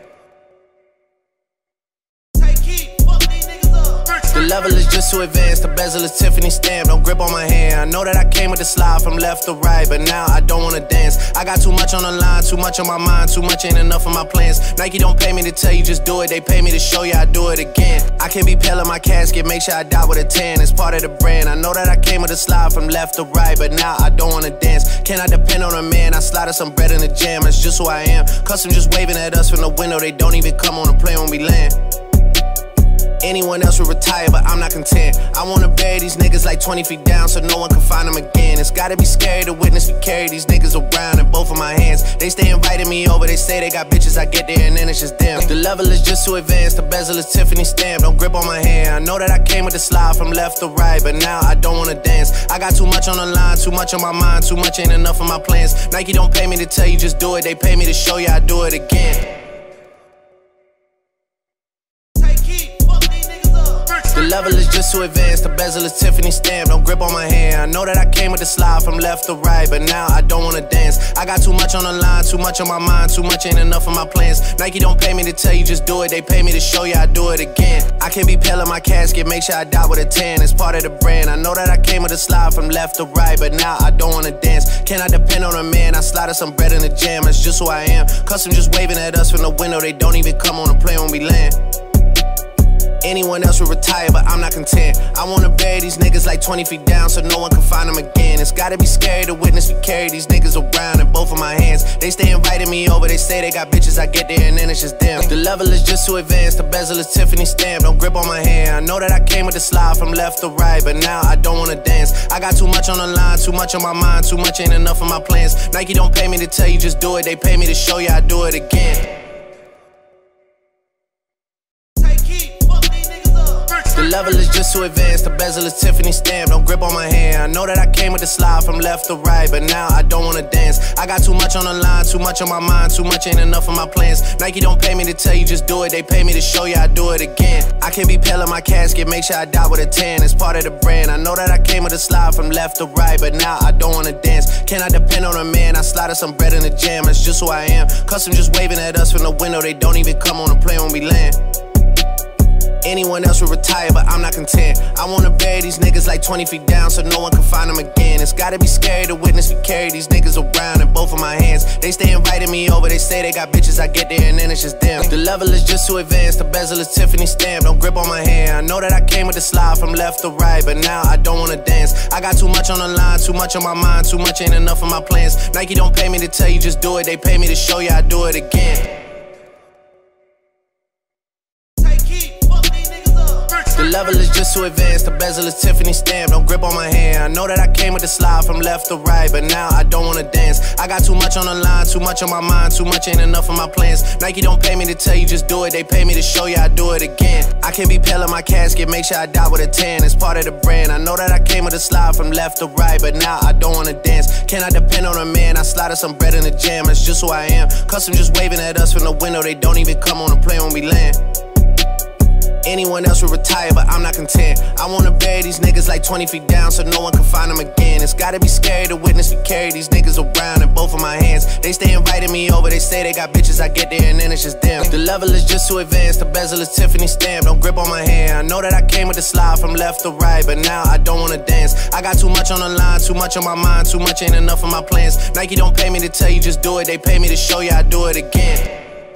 The level is just too advanced, the bezel is Tiffany stamp. Don't grip on my hand. I know that I came with the slide from left to right, but now I don't wanna dance. I got too much on the line, too much on my mind, too much ain't enough of my plans. Nike don't pay me to tell you just do it, they pay me to show you I do it again. I can't be pale in my casket, make sure I die with a tan. It's part of the brand. I know that I came with a slide from left to right, but now I don't wanna dance. Can I depend on a man? I slide some bread in the jam, that's just who I am. Custom just waving at us from the window, they don't even come on the plane when we land. Anyone else would retire, but I'm not content. I wanna bury these niggas like twenty feet down so no one can find them again. It's gotta be scary to witness me carry these niggas around in both of my hands. They stay inviting me over, they say they got bitches, I get there and then it's just them. The level is just too advanced, the bezel is Tiffany stamp. Don't grip on my hand. I know that I came with the slide from left to right, but now I don't wanna dance. I got too much on the line, too much on my mind, too much ain't enough of my plans. Nike don't pay me to tell you just do it, they pay me to show you I do it again. The level is just just too advanced, the bezel is Tiffany stamp. Don't grip on my hand. I know that I came with the slide from left to right, but now I don't wanna dance. I got too much on the line, too much on my mind, too much ain't enough of my plans. Nike don't pay me to tell you just do it, they pay me to show you I do it again. I can't be pale in my casket, make sure I die with a tan. It's part of the brand. I know that I came with a slide from left to right, but now I don't wanna dance. Can I depend on a man? I slide some bread in the jam, that's just who I am. Custom just waving at us from the window, they don't even come on the plane when we land. Anyone else would retire, but I'm not content. I wanna bury these niggas like twenty feet down so no one can find them again. It's gotta be scary to witness me carry these niggas around in both of my hands. They stay inviting me over, they say they got bitches, I get there and then it's just them. The level is just too advanced, the bezel is Tiffany stamp. Don't grip on my hand. I know that I came with the slide from left to right, but now I don't wanna dance. I got too much on the line, too much on my mind, too much ain't enough of my plans. Nike don't pay me to tell you just do it, they pay me to show you I do it again. The level is just too advanced, the bezel is Tiffany stamp. Don't grip on my hand. I know that I came with the slide from left to right, but now I don't wanna dance. I got too much on the line, too much on my mind, too much ain't enough of my plans. Nike don't pay me to tell you just do it, they pay me to show you I do it again. I can't be pale in my casket, make sure I die with a tan. It's part of the brand. I know that I came with a slide from left to right, but now I don't wanna dance. Can I depend on a man? I slide some bread in the jam, that's just who I am. Custom just waving at us from the window, they don't even come on the plane when we land. Anyone else would retire, but I'm not content. I wanna bury these niggas like twenty feet down so no one can find them again. It's gotta be scary to witness me carry these niggas around in both of my hands. They stay inviting me over, they say they got bitches, I get there and then it's just them. The level is just too advanced, the bezel is Tiffany stamp. Don't grip on my hand. I know that I came with the slide from left to right, but now I don't wanna dance. I got too much on the line, too much on my mind, too much ain't enough of my plans. Nike don't pay me to tell you just do it, they pay me to show you I do it again. The level is just too advanced, the bezel is Tiffany stamp. Don't grip on my hand. I know that I came with the slide from left to right, but now I don't wanna dance. I got too much on the line, too much on my mind, too much ain't enough of my plans. Nike don't pay me to tell you just do it, they pay me to show you I do it again. I can't be pale in my casket, make sure I die with a tan. It's part of the brand. I know that I came with a slide from left to right, but now I don't wanna dance. Can I depend on a man? I slide some bread in the jam, that's just who I am. Custom just waving at us from the window, they don't even come on the plane when we land. Anyone else would retire, but I'm not content. I wanna bury these niggas like twenty feet down so no one can find them again. It's gotta be scary to witness me carry these niggas around in both of my hands. They stay inviting me over, they say they got bitches, I get there and then it's just them. The level is just too advanced, the bezel is Tiffany stamp. Don't grip on my hand. I know that I came with the slide from left to right, but now I don't wanna dance. I got too much on the line, too much on my mind, too much ain't enough of my plans. Nike don't pay me to tell you just do it, they pay me to show you I do it again.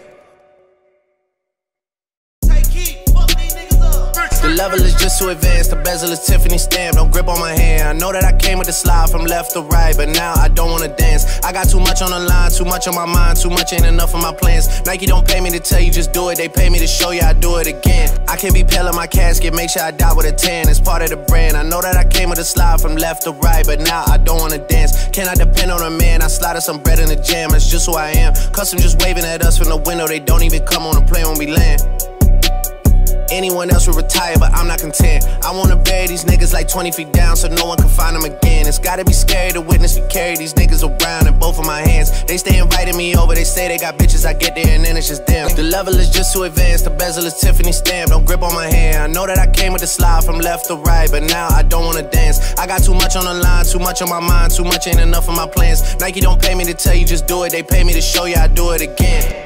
The level is just too advanced, the bezel is Tiffany stamp. Don't grip on my hand. I know that I came with the slide from left to right, but now I don't wanna dance. I got too much on the line, too much on my mind, too much ain't enough of my plans. Nike don't pay me to tell you just do it, they pay me to show you I do it again. I can't be pale in my casket, make sure I die with a tan. It's part of the brand. I know that I came with a slide from left to right, but now I don't wanna dance. Can I depend on a man? I slide some bread in the jam, that's just who I am. Custom just waving at us from the window, they don't even come on the plane when we land. Anyone else would retire, but I'm not content. I wanna bury these niggas like twenty feet down so no one can find them again. It's gotta be scary to witness me carry these niggas around in both of my hands. They stay inviting me over, they say they got bitches, I get there and then it's just them. The level is just too advanced, the bezel is Tiffany stamp. Don't grip on my hand. I know that I came with the slide from left to right, but now I don't wanna dance. I got too much on the line, too much on my mind, too much ain't enough of my plans. Nike don't pay me to tell you just do it, they pay me to show you I do it again.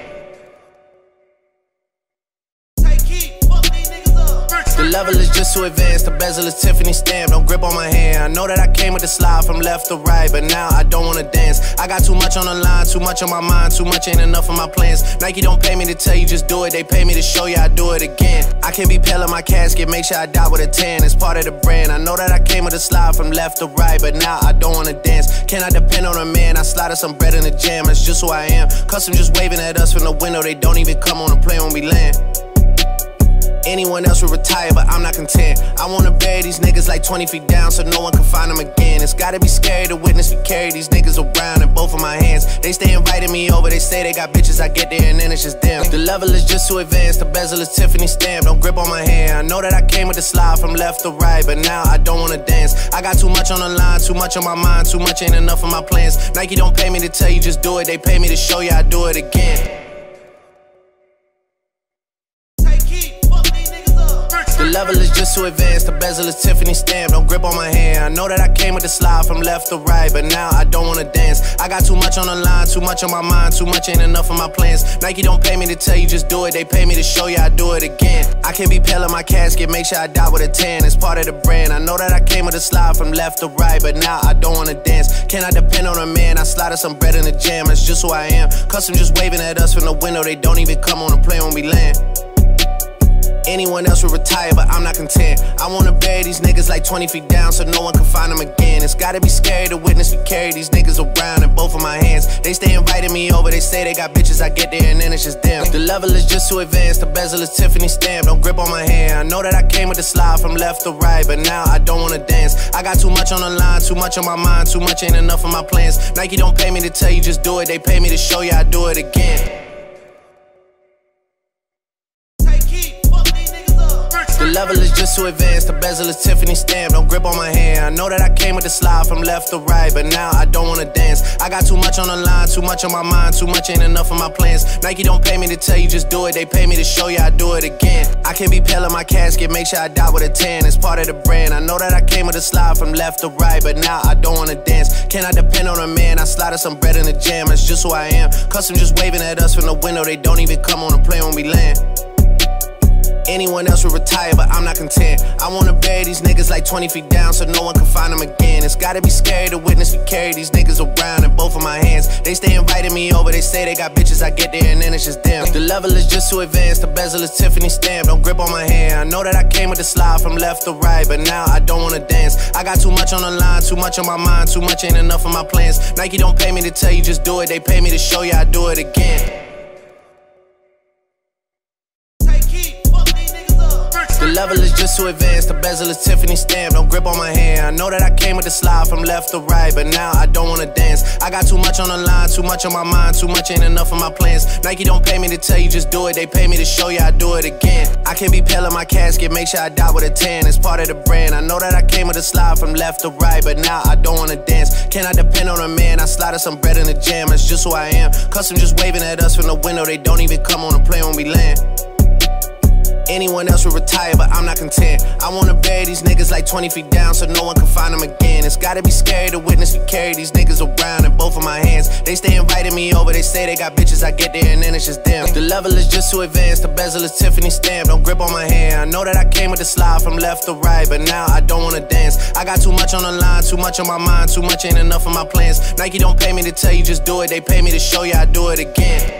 The level is just too advanced, the bezel is Tiffany stamp. Don't grip on my hand. I know that I came with the slide from left to right, but now I don't wanna dance. I got too much on the line, too much on my mind, too much ain't enough of my plans. Nike don't pay me to tell you just do it, they pay me to show you I do it again. I can't be pale in my casket, make sure I die with a tan. It's part of the brand. I know that I came with a slide from left to right, but now I don't wanna dance. Can I depend on a man? I slide some bread in the jam, that's just who I am. Custom just waving at us from the window, they don't even come on the plane when we land. Anyone else would retire, but I'm not content. I wanna bury these niggas like twenty feet down so no one can find them again. It's gotta be scary to witness me carry these niggas around in both of my hands. They stay inviting me over, they say they got bitches, I get there and then it's just them. The level is just too advanced, the bezel is Tiffany stamp. Don't grip on my hand. I know that I came with the slide from left to right, but now I don't wanna dance. I got too much on the line, too much on my mind, too much ain't enough of my plans. Nike don't pay me to tell you just do it, they pay me to show you I do it again. The level is just too advanced, the bezel is Tiffany stamp. Don't grip on my hand. I know that I came with the slide from left to right, but now I don't wanna dance. I got too much on the line, too much on my mind, too much ain't enough of my plans. Nike don't pay me to tell you just do it, they pay me to show you I do it again. I can't be pale in my casket, make sure I die with a tan. It's part of the brand. I know that I came with a slide from left to right, but now I don't wanna dance. Can I depend on a man? I slide some bread in the jam, that's just who I am. Custom just waving at us from the window, they don't even come on the plane when we land. Anyone else would retire, but I'm not content. I wanna bury these niggas like twenty feet down so no one can find them again. It's gotta be scary to witness me carry these niggas around in both of my hands. They stay inviting me over, they say they got bitches, I get there and then it's just them. The level is just too advanced, the bezel is Tiffany stamp. Don't grip on my hand. I know that I came with the slide from left to right, but now I don't wanna dance. I got too much on the line, too much on my mind, too much ain't enough of my plans. Nike don't pay me to tell you just do it, they pay me to show you I do it again. The level is just too advanced, the bezel is Tiffany stamp. Don't grip on my hand. I know that I came with the slide from left to right, but now I don't wanna dance. I got too much on the line, too much on my mind, too much ain't enough of my plans. Nike don't pay me to tell you just do it, they pay me to show you I do it again. I can't be pale in my casket, make sure I die with a tan. It's part of the brand. I know that I came with a slide from left to right, but now I don't wanna dance. Can I depend on a man? I slide some bread in the jam, that's just who I am. Custom just waving at us from the window, they don't even come on the plane when we land. Anyone else would retire, but I'm not content. I wanna bury these niggas like twenty feet down so no one can find them again. It's gotta be scary to witness me carry these niggas around in both of my hands. They stay inviting me over, they say they got bitches, I get there and then it's just them. The level is just too advanced, the bezel is Tiffany stamp. Don't grip on my hand. I know that I came with the slide from left to right, but now I don't wanna dance. I got too much on the line, too much on my mind, too much ain't enough of my plans. Nike don't pay me to tell you just do it, they pay me to show you I do it again. The level is just too advanced, the bezel is Tiffany stamp. Don't grip on my hand. I know that I came with the slide from left to right, but now I don't wanna dance. I got too much on the line, too much on my mind, too much ain't enough of my plans. Nike don't pay me to tell you just do it, they pay me to show you I do it again. I can't be pale in my casket, make sure I die with a tan. It's part of the brand. I know that I came with a slide from left to right, but now I don't wanna dance. Can I depend on a man? I slide some bread in the jam, that's just who I am. Custom just waving at us from the window, they don't even come on the plane when we land. Anyone else would retire, but I'm not content. I wanna bury these niggas like twenty feet down so no one can find them again. It's gotta be scary to witness me carry these niggas around in both of my hands. They stay inviting me over, they say they got bitches, I get there and then it's just them. The level is just too advanced, the bezel is Tiffany stamp. Don't grip on my hand. I know that I came with the slide from left to right, but now I don't wanna dance. I got too much on the line, too much on my mind, too much ain't enough of my plans. Nike don't pay me to tell you just do it, they pay me to show you I do it again.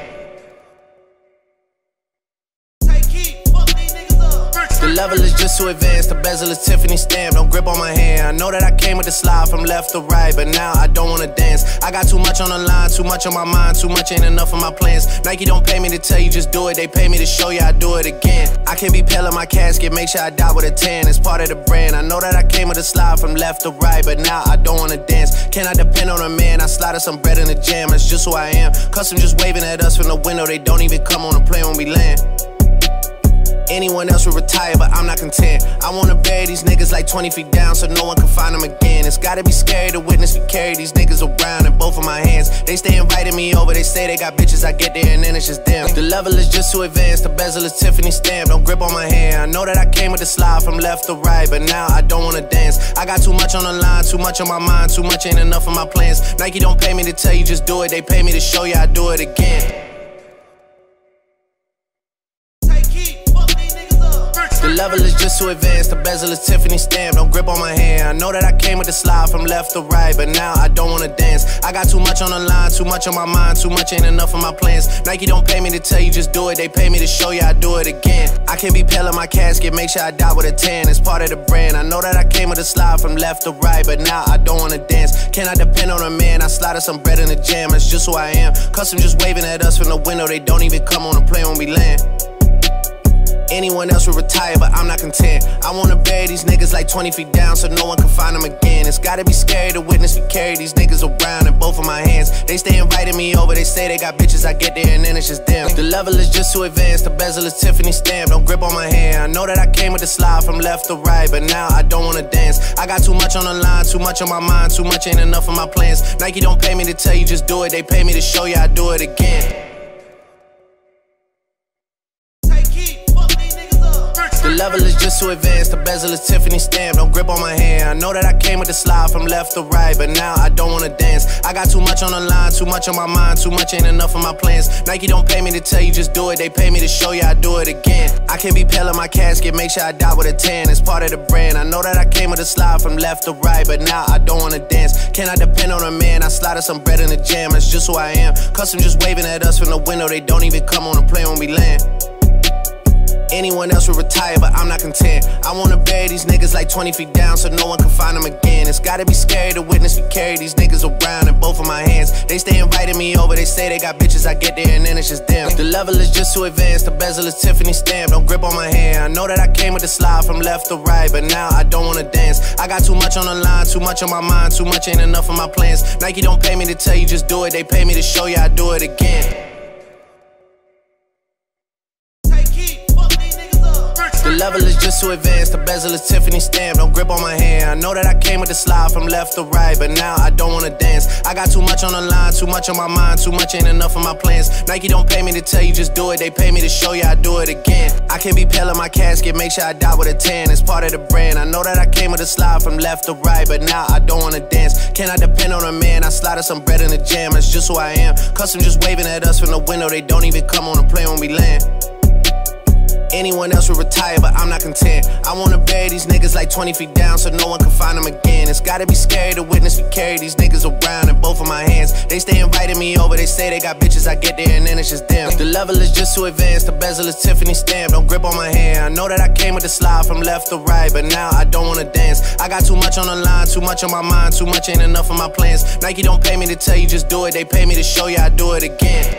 The level is just too advanced, the bezel is Tiffany stamp. Don't grip on my hand. I know that I came with the slide from left to right, but now I don't wanna dance. I got too much on the line, too much on my mind, too much ain't enough of my plans. Nike don't pay me to tell you just do it, they pay me to show you I do it again. I can't be pale in my casket, make sure I die with a tan. It's part of the brand. I know that I came with a slide from left to right, but now I don't wanna dance. Can I depend on a man? I slide some bread in the jam, that's just who I am. Custom just waving at us from the window, they don't even come on the plane when we land. Anyone else would retire, but I'm not content. I wanna bury these niggas like twenty feet down so no one can find them again. It's gotta be scary to witness me carry these niggas around in both of my hands. They stay inviting me over, they say they got bitches, I get there and then it's just them. The level is just too advanced, the bezel is Tiffany stamp. Don't grip on my hand. I know that I came with the slide from left to right, but now I don't wanna dance. I got too much on the line, too much on my mind, too much ain't enough of my plans. Nike don't pay me to tell you just do it, they pay me to show you I do it again. The level is just too advanced, the bezel is Tiffany stamp. Don't grip on my hand. I know that I came with the slide from left to right, but now I don't wanna dance. I got too much on the line, too much on my mind, too much ain't enough of my plans. Nike don't pay me to tell you just do it, they pay me to show you I do it again. I can't be pale in my casket, make sure I die with a tan. It's part of the brand. I know that I came with a slide from left to right, but now I don't wanna dance. Can I depend on a man? I slide some bread in the jam, that's just who I am. Custom just waving at us from the window, they don't even come on the plane when we land. Anyone else would retire, but I'm not content. I wanna bury these niggas like twenty feet down so no one can find them again. It's gotta be scary to witness me carry these niggas around in both of my hands. They stay inviting me over, they say they got bitches, I get there and then it's just them. The level is just too advanced, the bezel is Tiffany stamp. Don't grip on my hand. I know that I came with the slide from left to right, but now I don't wanna dance. I got too much on the line, too much on my mind, too much ain't enough of my plans. Nike don't pay me to tell you just do it, they pay me to show you I do it again. The level is just too advanced, the bezel is Tiffany stamp. Don't grip on my hand. I know that I came with the slide from left to right, but now I don't wanna dance. I got too much on the line, too much on my mind, too much ain't enough of my plans. Nike don't pay me to tell you just do it, they pay me to show you I do it again. I can't be pale in my casket, make sure I die with a tan. It's part of the brand. I know that I came with a slide from left to right, but now I don't wanna dance. Can I depend on a man? I slide some bread in the jam, that's just who I am. Custom just waving at us from the window, they don't even come on the plane when we land. Anyone else would retire, but I'm not content. I wanna bury these niggas like twenty feet down so no one can find them again. It's gotta be scary to witness me carry these niggas around in both of my hands. They stay inviting me over, they say they got bitches, I get there and then it's just them. The level is just too advanced, the bezel is Tiffany stamp. Don't grip on my hand. I know that I came with the slide from left to right, but now I don't wanna dance. I got too much on the line, too much on my mind, too much ain't enough of my plans. Nike don't pay me to tell you just do it, they pay me to show you I do it again. The level is just too advanced, the bezel is Tiffany stamp. Don't grip on my hand. I know that I came with the slide from left to right, but now I don't wanna dance. I got too much on the line, too much on my mind, too much ain't enough of my plans. Nike don't pay me to tell you just do it, they pay me to show you I do it again. I can't be pale in my casket, make sure I die with a tan. It's part of the brand. I know that I came with a slide from left to right, but now I don't wanna dance. Can I depend on a man? I slide some bread in the jam, that's just who I am. Custom just waving at us from the window, they don't even come on the plane when we land. Anyone else would retire, but I'm not content. I wanna bury these niggas like twenty feet down so no one can find them again. It's gotta be scary to witness me carry these niggas around in both of my hands. They stay inviting me over, they say they got bitches, I get there and then it's just them. The level is just too advanced, the bezel is Tiffany stamp. Don't grip on my hand. I know that I came with the slide from left to right, but now I don't wanna dance. I got too much on the line, too much on my mind, too much ain't enough of my plans. Nike don't pay me to tell you just do it, they pay me to show you I do it again.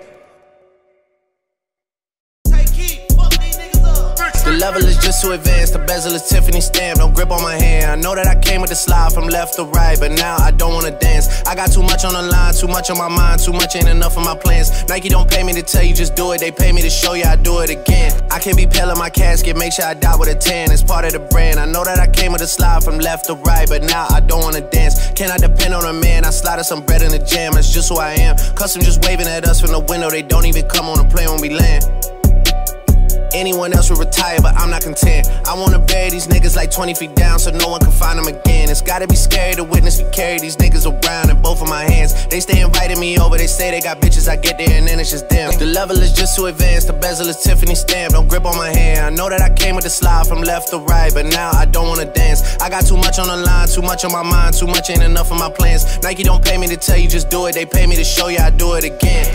The level is just too advanced, the bezel is Tiffany stamp. Don't grip on my hand. I know that I came with the slide from left to right, but now I don't wanna dance. I got too much on the line, too much on my mind, too much ain't enough of my plans. Nike don't pay me to tell you just do it, they pay me to show you I do it again. I can't be pale in my casket, make sure I die with a tan. It's part of the brand. I know that I came with a slide from left to right, but now I don't wanna dance. Can I depend on a man? I slide some bread in the jam, that's just who I am. Custom just waving at us from the window, they don't even come on the plane when we land. Anyone else would retire, but I'm not content. I wanna bury these niggas like twenty feet down so no one can find them again. It's gotta be scary to witness me carry these niggas around in both of my hands. They stay inviting me over, they say they got bitches, I get there and then it's just them. The level is just too advanced, the bezel is Tiffany stamp. Don't grip on my hand. I know that I came with the slide from left to right, but now I don't wanna dance. I got too much on the line, too much on my mind, too much ain't enough of my plans. Nike don't pay me to tell you just do it, they pay me to show you I do it again.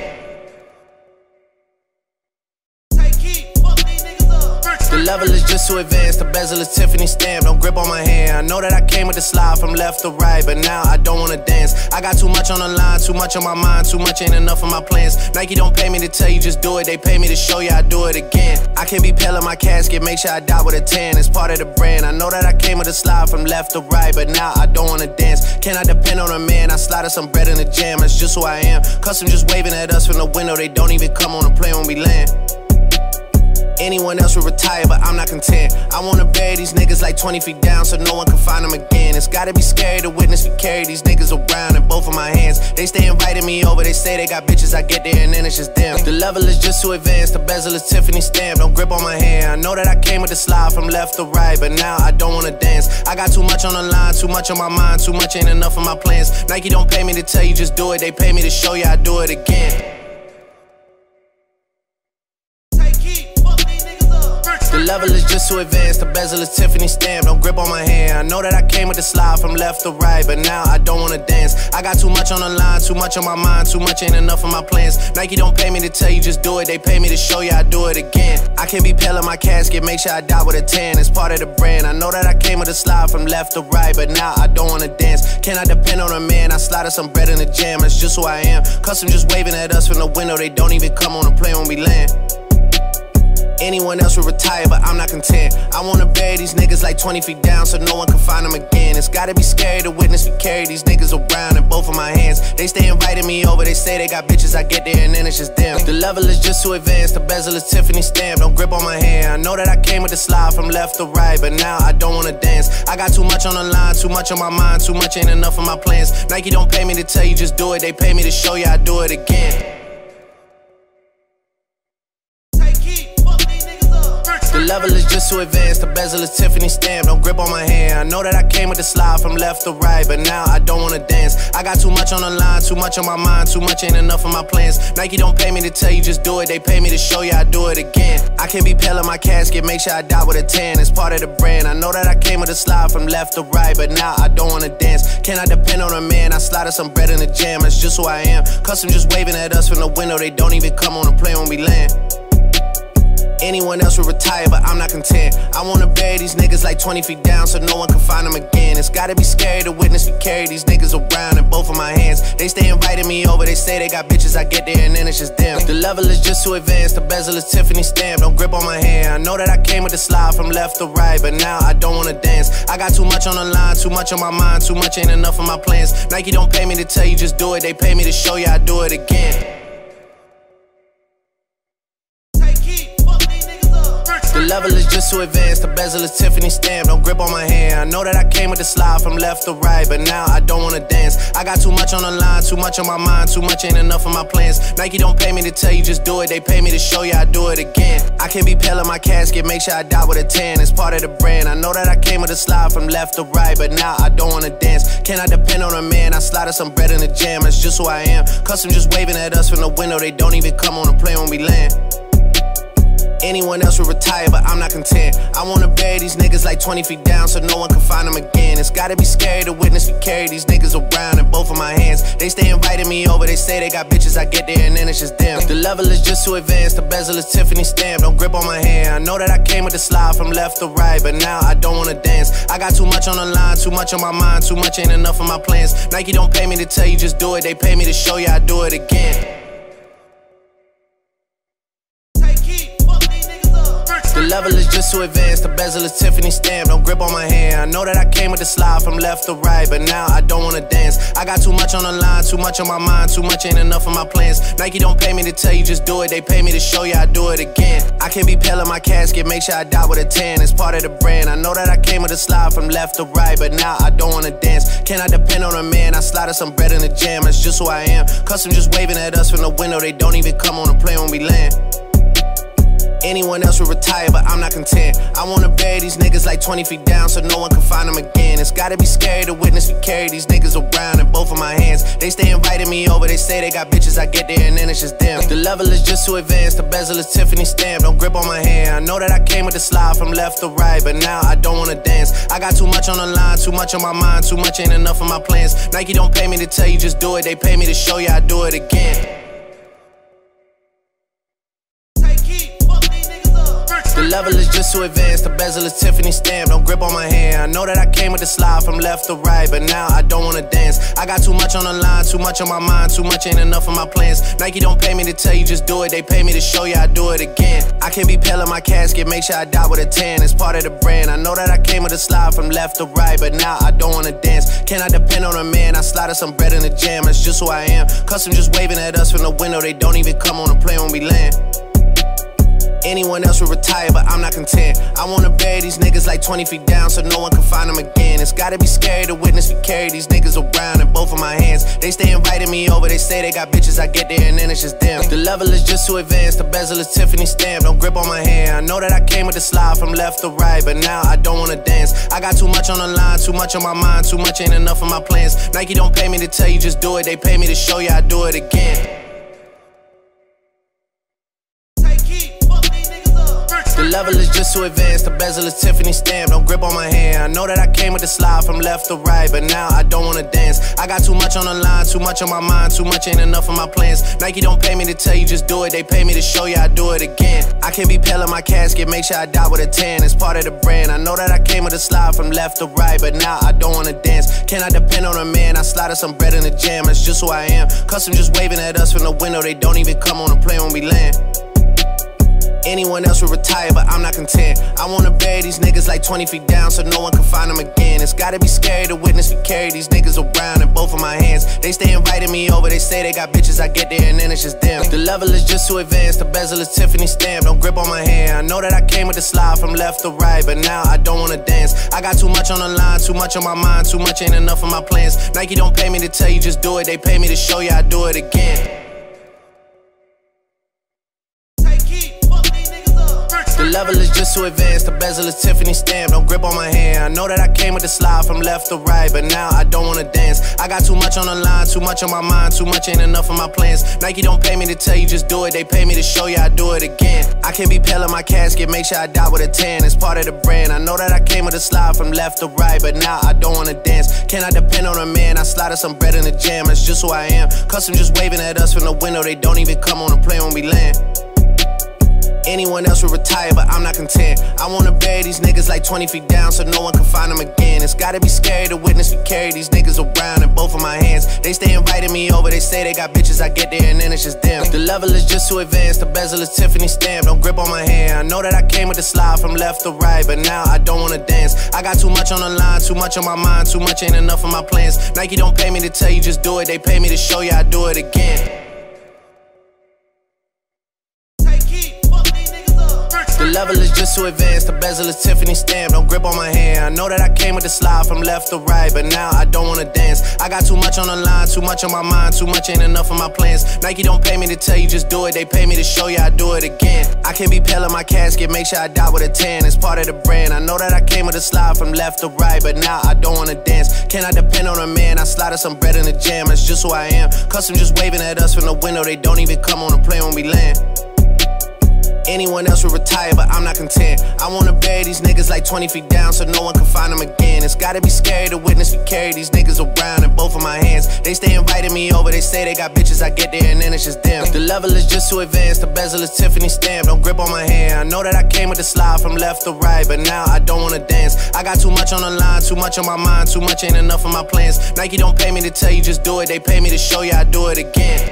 The level is just too advanced, the bezel is Tiffany stamp. Don't grip on my hand. I know that I came with the slide from left to right, but now I don't wanna dance. I got too much on the line, too much on my mind, too much ain't enough of my plans. Nike don't pay me to tell you just do it, they pay me to show you I do it again. I can't be pale in my casket, make sure I die with a tan. It's part of the brand. I know that I came with a slide from left to right, but now I don't wanna dance. Can I depend on a man? I slide some bread in the jam, that's just who I am. Custom just waving at us from the window, they don't even come on the plane when we land. Anyone else would retire, but I'm not content. I wanna bury these niggas like twenty feet down so no one can find them again. It's gotta be scary to witness me carry these niggas around in both of my hands. They stay inviting me over, they say they got bitches, I get there and then it's just them. The level is just too advanced, the bezel is Tiffany stamp. Don't grip on my hand. I know that I came with the slide from left to right, but now I don't wanna dance. I got too much on the line, too much on my mind, too much ain't enough of my plans. Nike don't pay me to tell you just do it, they pay me to show you I do it again. The level is just too advanced, the bezel is Tiffany stamp. Don't grip on my hand. I know that I came with the slide from left to right, but now I don't wanna dance. I got too much on the line, too much on my mind, too much ain't enough of my plans. Nike don't pay me to tell you just do it, they pay me to show you I do it again. I can't be pale in my casket, make sure I die with a tan. It's part of the brand. I know that I came with a slide from left to right, but now I don't wanna dance. Can I depend on a man? I slide some bread in the jam, that's just who I am. Custom just waving at us from the window, they don't even come on the plane when we land. Anyone else would retire, but I'm not content. I wanna bury these niggas like twenty feet down so no one can find them again. It's gotta be scary to witness me carry these niggas around in both of my hands. They stay inviting me over, they say they got bitches, I get there and then it's just them. The level is just too advanced, the bezel is Tiffany stamp. Don't grip on my hand. I know that I came with the slide from left to right, but now I don't wanna dance. I got too much on the line, too much on my mind, too much ain't enough of my plans. Nike don't pay me to tell you just do it, they pay me to show you I do it again. The level is just too advanced, the bezel is Tiffany stamped. Don't grip on my hand. I know that I came with the slide from left to right, but now I don't wanna dance. I got too much on the line, too much on my mind, too much ain't enough of my plans. Nike don't pay me to tell you just do it, they pay me to show you I do it again. I can't be pale in my casket, make sure I die with a tan. It's part of the brand. I know that I came with a slide from left to right, but now I don't wanna dance. Can I depend on a man? I slide some bread in the jam, that's just who I am. Custom just waving at us from the window, they don't even come on the plane when we land. Anyone else would retire, but I'm not content. I wanna bury these niggas like twenty feet down so no one can find them again. It's gotta be scary to witness me carry these niggas around in both of my hands. They stay inviting me over, they say they got bitches, I get there and then it's just them. The level is just too advanced, the bezel is Tiffany stamped. Don't grip on my hand. I know that I came with the slide from left to right, but now I don't wanna dance. I got too much on the line, too much on my mind, too much ain't enough of my plans. Nike don't pay me to tell you just do it, they pay me to show you I do it again. The level is just too advanced, the bezel is Tiffany stamped. Don't grip on my hand. I know that I came with the slide from left to right, but now I don't wanna dance. I got too much on the line, too much on my mind, too much ain't enough of my plans. Nike don't pay me to tell you just do it, they pay me to show you I do it again. I can't be pale in my casket, make sure I die with a tan. It's part of the brand. I know that I came with a slide from left to right, but now I don't wanna dance. Can I depend on a man? I slide some bread in the jam, that's just who I am. Custom just waving at us from the window, they don't even come on the plane when we land. Anyone else would retire, but I'm not content. I wanna bury these niggas like twenty feet down so no one can find them again. It's gotta be scary to witness me carry these niggas around in both of my hands. They stay inviting me over, they say they got bitches, I get there and then it's just them. The level is just too advanced, the bezel is Tiffany stamped. Don't grip on my hand. I know that I came with the slide from left to right, but now I don't wanna dance. I got too much on the line, too much on my mind, too much ain't enough of my plans. Nike don't pay me to tell you just do it, they pay me to show you I do it again. The level is just too advanced, the bezel is Tiffany stamped. Don't grip on my hand. I know that I came with the slide from left to right, but now I don't wanna dance. I got too much on the line, too much on my mind, too much ain't enough of my plans. Nike don't pay me to tell you just do it, they pay me to show you I do it again. I can't be pale in my casket, make sure I die with a tan. It's part of the brand. I know that I came with a slide from left to right, but now I don't wanna dance. Can I depend on a man? I slide some bread in the jam, that's just who I am. Custom just waving at us from the window, they don't even come on the plane when we land. Anyone else would retire, but I'm not content. I wanna bury these niggas like twenty feet down so no one can find them again. It's gotta be scary to witness me carry these niggas around in both of my hands. They stay inviting me over, they say they got bitches, I get there and then it's just them. The level is just too advanced, the bezel is Tiffany stamped. Don't grip on my hand. I know that I came with the slide from left to right, but now I don't wanna dance. I got too much on the line, too much on my mind, too much ain't enough of my plans. Nike don't pay me to tell you just do it, they pay me to show you I do it again. The level is just too advanced, the bezel is Tiffany stamped. Don't grip on my hand. I know that I came with the slide from left to right, but now I don't wanna dance. I got too much on the line, too much on my mind, too much ain't enough of my plans. Nike don't pay me to tell you just do it, they pay me to show you I do it again. I can't be pale in my casket, make sure I die with a tan. It's part of the brand. I know that I came with a slide from left to right, but now I don't wanna dance. Can I depend on a man? I slide some bread in the jam, that's just who I am. Custom just waving at us from the window, they don't even come on the plane when we land. Anyone else would retire, but I'm not content. I wanna bury these niggas like twenty feet down so no one can find them again. It's gotta be scary to witness me carry these niggas around in both of my hands. They stay inviting me over, they say they got bitches, I get there and then it's just them. The level is just too advanced, the bezel is Tiffany stamped. Don't grip on my hand. I know that I came with the slide from left to right, but now I don't wanna dance. I got too much on the line, too much on my mind, too much ain't enough of my plans. Nike don't pay me to tell you just do it, they pay me to show you I do it again. The level is just too advanced, the bezel is Tiffany stamped. Don't grip on my hand. I know that I came with the slide from left to right, but now I don't wanna dance. I got too much on the line, too much on my mind, too much ain't enough of my plans. Nike don't pay me to tell you just do it, they pay me to show you I do it again. I can't be pale in my casket, make sure I die with a tan. It's part of the brand. I know that I came with a slide from left to right, but now I don't wanna dance. Can I depend on a man? I slide some bread in the jam, that's just who I am. Custom just waving at us from the window, they don't even come on the plane when we land. Anyone else would retire, but I'm not content. I wanna bury these niggas like twenty feet down so no one can find them again. It's gotta be scary to witness me carry these niggas around in both of my hands. They stay inviting me over, they say they got bitches, I get there and then it's just them. The level is just too advanced, the bezel is Tiffany stamped. Don't grip on my hand. I know that I came with the slide from left to right, but now I don't wanna dance. I got too much on the line, too much on my mind, too much ain't enough of my plans. Nike don't pay me to tell you just do it, they pay me to show you I do it again. The level is just too advanced, the bezel is Tiffany stamp. Don't grip on my hand. I know that I came with the slide from left to right, but now I don't wanna dance. I got too much on the line, too much on my mind, too much ain't enough of my plans. Nike don't pay me to tell you just do it, they pay me to show you I do it again. I can't be pale in my casket, make sure I die with a tan. It's part of the brand. I know that I came with a slide from left to right, but now I don't wanna dance. Can I depend on a man? I slide some bread in the jam, that's just who I am. Custom just waving at us from the window, they don't even come on the plane when we land. Anyone else would retire, but I'm not content. I wanna bury these niggas like twenty feet down so no one can find them again. It's gotta be scary to witness me carry these niggas around in both of my hands. They stay inviting me over, they say they got bitches, I get there and then it's just them. The level is just too advanced, the bezel is Tiffany stamp. Don't grip on my hand. I know that I came with the slide from left to right, but now I don't wanna dance. I got too much on the line, too much on my mind, too much ain't enough of my plans. Nike don't pay me to tell you just do it, they pay me to show you I do it again. The level is just too advanced, the bezel is Tiffany stamp. Don't grip on my hand. I know that I came with the slide from left to right, but now I don't wanna dance. I got too much on the line, too much on my mind, too much ain't enough of my plans. Nike don't pay me to tell you just do it, they pay me to show you I do it again. I can't be pale in my casket, make sure I die with a tan. It's part of the brand. I know that I came with a slide from left to right, but now I don't wanna dance. Can I depend on a man? I slide some bread in the jam, that's just who I am. Custom just waving at us from the window, they don't even come on the plane when we land. Anyone else would retire, but I'm not content. I wanna bury these niggas like twenty feet down so no one can find them again. It's gotta be scary to witness me carry these niggas around in both of my hands. They stay inviting me over, they say they got bitches, I get there and then it's just them. The level is just too advanced, the bezel is Tiffany stamp. Don't grip on my hand. I know that I came with the slide from left to right, but now I don't wanna dance. I got too much on the line, too much on my mind, too much ain't enough of my plans. Nike don't pay me to tell you just do it, they pay me to show you I do it again.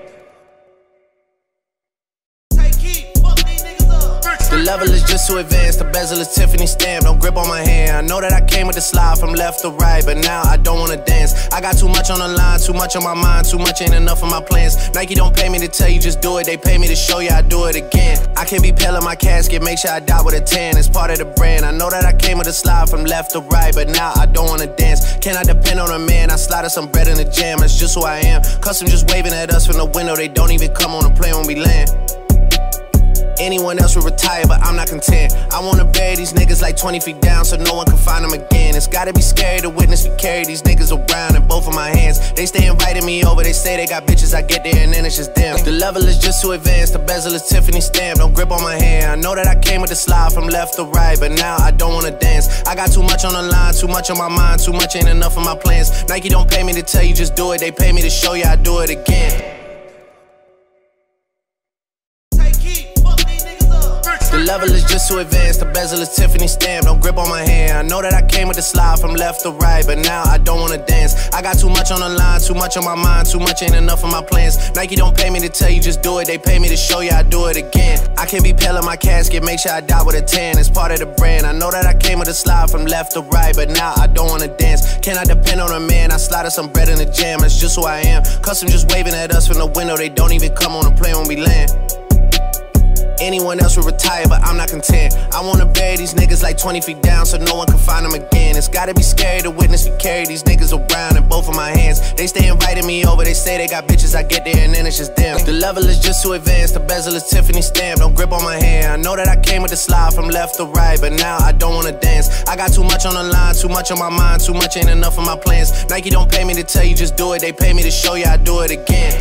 The level is just too advanced, the bezel is Tiffany stamp. Don't grip on my hand. I know that I came with the slide from left to right, but now I don't wanna dance. I got too much on the line, too much on my mind, too much ain't enough of my plans. Nike don't pay me to tell you just do it, they pay me to show you I do it again. I can't be pale in my casket, make sure I die with a tan. It's part of the brand. I know that I came with a slide from left to right, but now I don't wanna dance. Can I depend on a man? I slide some bread in the jam, that's just who I am. Custom just waving at us from the window, they don't even come on the plane when we land. Anyone else would retire, but I'm not content. I wanna bury these niggas like twenty feet down so no one can find them again. It's gotta be scary to witness me carry these niggas around in both of my hands. They stay inviting me over, they say they got bitches, I get there and then it's just them. The level is just too advanced, the bezel is Tiffany stamp. Don't grip on my hand. I know that I came with the slide from left to right, but now I don't wanna dance. I got too much on the line, too much on my mind, too much ain't enough of my plans. Nike don't pay me to tell you just do it, they pay me to show you I do it again. The level is just too advanced, the bezel is Tiffany stamp. Don't grip on my hand. I know that I came with the slide from left to right, but now I don't wanna dance. I got too much on the line, too much on my mind, too much ain't enough of my plans. Nike don't pay me to tell you just do it, they pay me to show you I do it again. I can't be pale in my casket, make sure I die with a tan. It's part of the brand. I know that I came with a slide from left to right, but now I don't wanna dance. Can I depend on a man? I slide some bread in the jam, that's just who I am. Custom just waving at us from the window, they don't even come on the plane when we land. Anyone else would retire, but I'm not content. I wanna bury these niggas like twenty feet down so no one can find them again. It's gotta be scary to witness me carry these niggas around in both of my hands. They stay inviting me over, they say they got bitches, I get there and then it's just them. The level is just too advanced, the bezel is Tiffany stamp. Don't grip on my hand. I know that I came with the slide from left to right, but now I don't wanna dance. I got too much on the line, too much on my mind, too much ain't enough of my plans. Nike don't pay me to tell you just do it, they pay me to show you I do it again.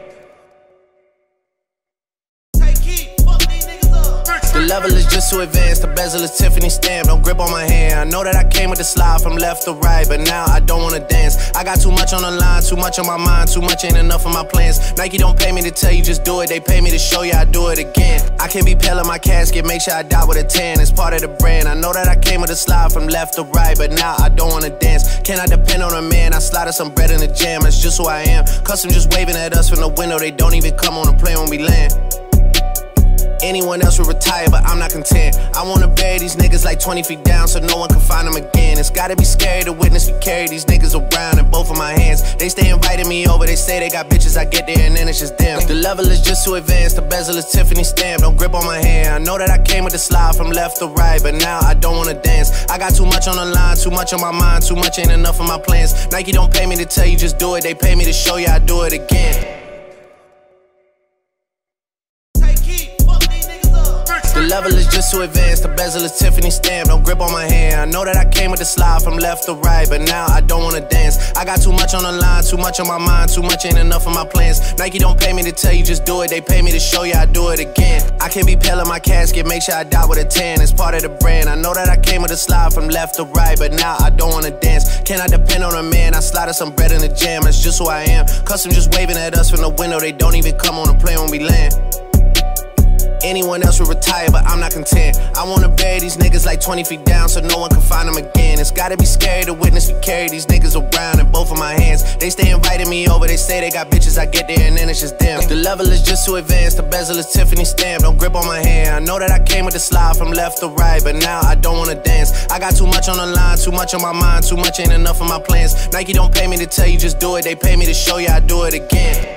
The level is just too advanced, the bezel is Tiffany stamp. Don't grip on my hand. I know that I came with the slide from left to right, but now I don't wanna dance. I got too much on the line, too much on my mind, too much ain't enough of my plans. Nike don't pay me to tell you just do it, they pay me to show you I do it again. I can't be pale in my casket, make sure I die with a tan. It's part of the brand. I know that I came with a slide from left to right, but now I don't wanna dance. Can I depend on a man? I slide some bread in the jam, that's just who I am. Custom just waving at us from the window, they don't even come on the plane when we land. Anyone else would retire, but I'm not content. I wanna bury these niggas like twenty feet down so no one can find them again. It's gotta be scary to witness me carry these niggas around in both of my hands. They stay inviting me over, they say they got bitches, I get there and then it's just them. The level is just too advanced, the bezel is Tiffany stamp. Don't grip on my hand. I know that I came with the slide from left to right, but now I don't wanna dance. I got too much on the line, too much on my mind, too much ain't enough of my plans. Nike don't pay me to tell you just do it, they pay me to show you I do it again. The level is just too advanced, the bezel is Tiffany stamp. Don't grip on my hand. I know that I came with the slide from left to right, but now I don't wanna dance. I got too much on the line, too much on my mind, too much ain't enough of my plans. Nike don't pay me to tell you just do it, they pay me to show you I do it again. I can't be pale in my casket, make sure I die with a tan. It's part of the brand. I know that I came with a slide from left to right, but now I don't wanna dance. Can I depend on a man? I slide some bread in the jam, that's just who I am. Custom just waving at us from the window, they don't even come on the plane when we land. Anyone else would retire, but I'm not content. I wanna bury these niggas like twenty feet down so no one can find them again. It's gotta be scary to witness me carry these niggas around in both of my hands. They stay inviting me over, they say they got bitches, I get there and then it's just them. The level is just too advanced, the bezel is Tiffany stamp. Don't grip on my hand. I know that I came with the slide from left to right, but now I don't wanna dance. I got too much on the line, too much on my mind, too much ain't enough of my plans. Nike don't pay me to tell you just do it, they pay me to show you I do it again.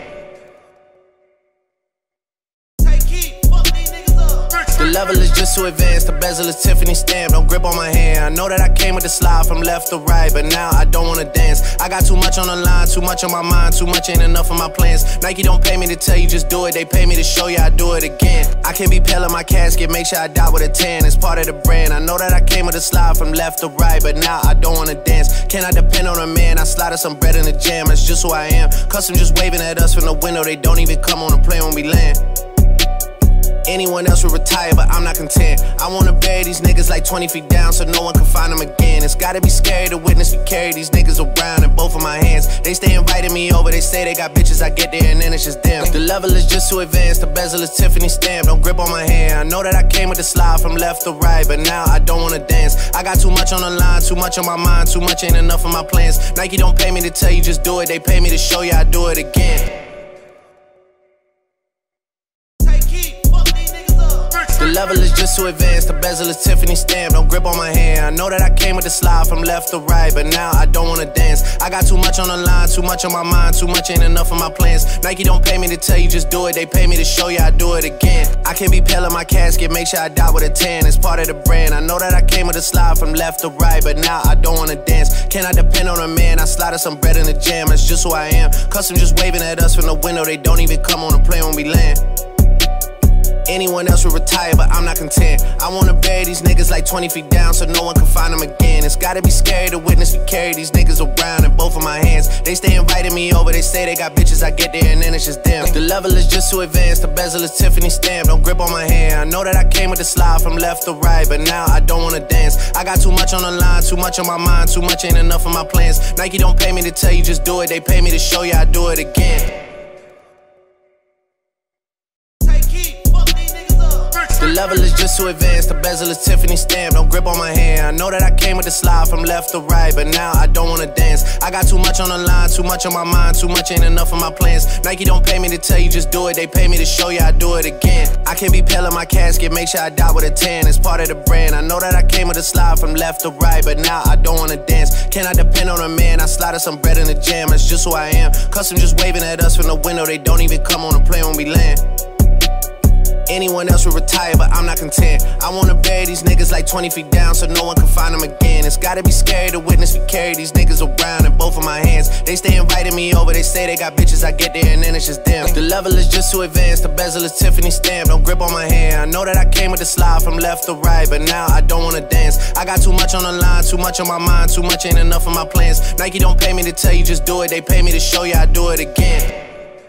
The level is just too advanced, the bezel is Tiffany stamp. Don't grip on my hand. I know that I came with the slide from left to right, but now I don't wanna dance. I got too much on the line, too much on my mind, too much ain't enough of my plans. Nike don't pay me to tell you just do it, they pay me to show you I do it again. I can't be pale in my casket, make sure I die with a tan. It's part of the brand. I know that I came with a slide from left to right, but now I don't wanna dance. Can I depend on a man? I slide some bread in the jam, that's just who I am. Custom just waving at us from the window, they don't even come on the plane when we land. Anyone else would retire, but I'm not content. I wanna bury these niggas like twenty feet down so no one can find them again. It's gotta be scary to witness me carry these niggas around in both of my hands. They stay inviting me over, they say they got bitches, I get there and then it's just them. The level is just too advanced, the bezel is Tiffany stamp. Don't grip on my hand. I know that I came with the slide from left to right, but now I don't wanna dance. I got too much on the line, too much on my mind, too much ain't enough of my plans. Nike don't pay me to tell you just do it, they pay me to show you I do it again. The level is just too advanced, the bezel is Tiffany stamp. Don't grip on my hand. I know that I came with the slide from left to right, but now I don't wanna dance. I got too much on the line, too much on my mind, too much ain't enough of my plans. Nike don't pay me to tell you just do it, they pay me to show you I do it again. I can't be pale in my casket, make sure I die with a tan. It's part of the brand. I know that I came with a slide from left to right, but now I don't wanna dance. Can I depend on a man? I slide some bread in the jam, that's just who I am. Custom just waving at us from the window, they don't even come on the plane when we land. Anyone else would retire, but I'm not content. I wanna bury these niggas like twenty feet down so no one can find them again. It's gotta be scary to witness me carry these niggas around in both of my hands. They stay inviting me over, they say they got bitches, I get there and then it's just them. The level is just too advanced, the bezel is Tiffany stamp. Don't grip on my hand. I know that I came with the slide from left to right, but now I don't wanna dance. I got too much on the line, too much on my mind, too much ain't enough of my plans. Nike don't pay me to tell you just do it, they pay me to show you I do it again. The level is just too advanced, the bezel is Tiffany stamp. Don't grip on my hand. I know that I came with the slide from left to right, but now I don't wanna dance. I got too much on the line, too much on my mind, too much ain't enough of my plans. Nike don't pay me to tell you just do it, they pay me to show you I do it again. I can't be pale in my casket, make sure I die with a tan. It's part of the brand. I know that I came with a slide from left to right, but now I don't wanna dance. Can I depend on a man? I slide some bread in the jam, that's just who I am. Custom just waving at us from the window, they don't even come on the plane when we land. Anyone else would retire, but I'm not content. I wanna bury these niggas like twenty feet down so no one can find them again. It's gotta be scary to witness me carry these niggas around in both of my hands. They stay inviting me over, they say they got bitches, I get there and then it's just them. The level is just too advanced, the bezel is Tiffany stamp. Don't grip on my hand. I know that I came with the slide from left to right, but now I don't wanna dance. I got too much on the line, too much on my mind, too much ain't enough of my plans. Nike don't pay me to tell you just do it, they pay me to show you I do it again.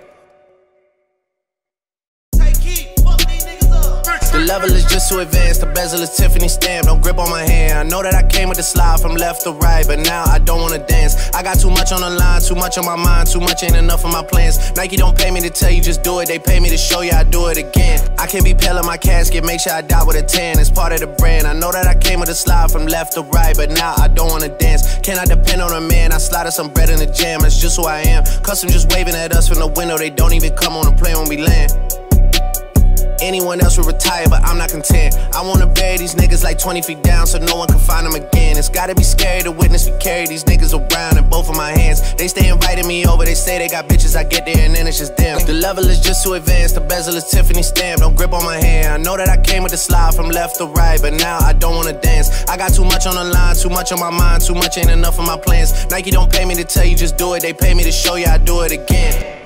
The level is just too advanced, the bezel is Tiffany stamp. Don't grip on my hand. I know that I came with the slide from left to right, but now I don't wanna dance. I got too much on the line, too much on my mind, too much ain't enough of my plans. Nike don't pay me to tell you just do it, they pay me to show you I do it again. I can't be pale in my casket, make sure I die with a tan. It's part of the brand. I know that I came with a slide from left to right, but now I don't wanna dance. Can I depend on a man? I slide some bread in the jam, that's just who I am. Custom just waving at us from the window, they don't even come on the plane when we land. Anyone else would retire, but I'm not content. I wanna bury these niggas like twenty feet down so no one can find them again. It's gotta be scary to witness me carry these niggas around in both of my hands. They stay inviting me over, they say they got bitches, I get there and then it's just them. The level is just too advanced, the bezel is Tiffany stamp. Don't grip on my hand. I know that I came with the slide from left to right, but now I don't wanna dance. I got too much on the line, too much on my mind, too much ain't enough of my plans. Nike don't pay me to tell you just do it, they pay me to show you I do it again.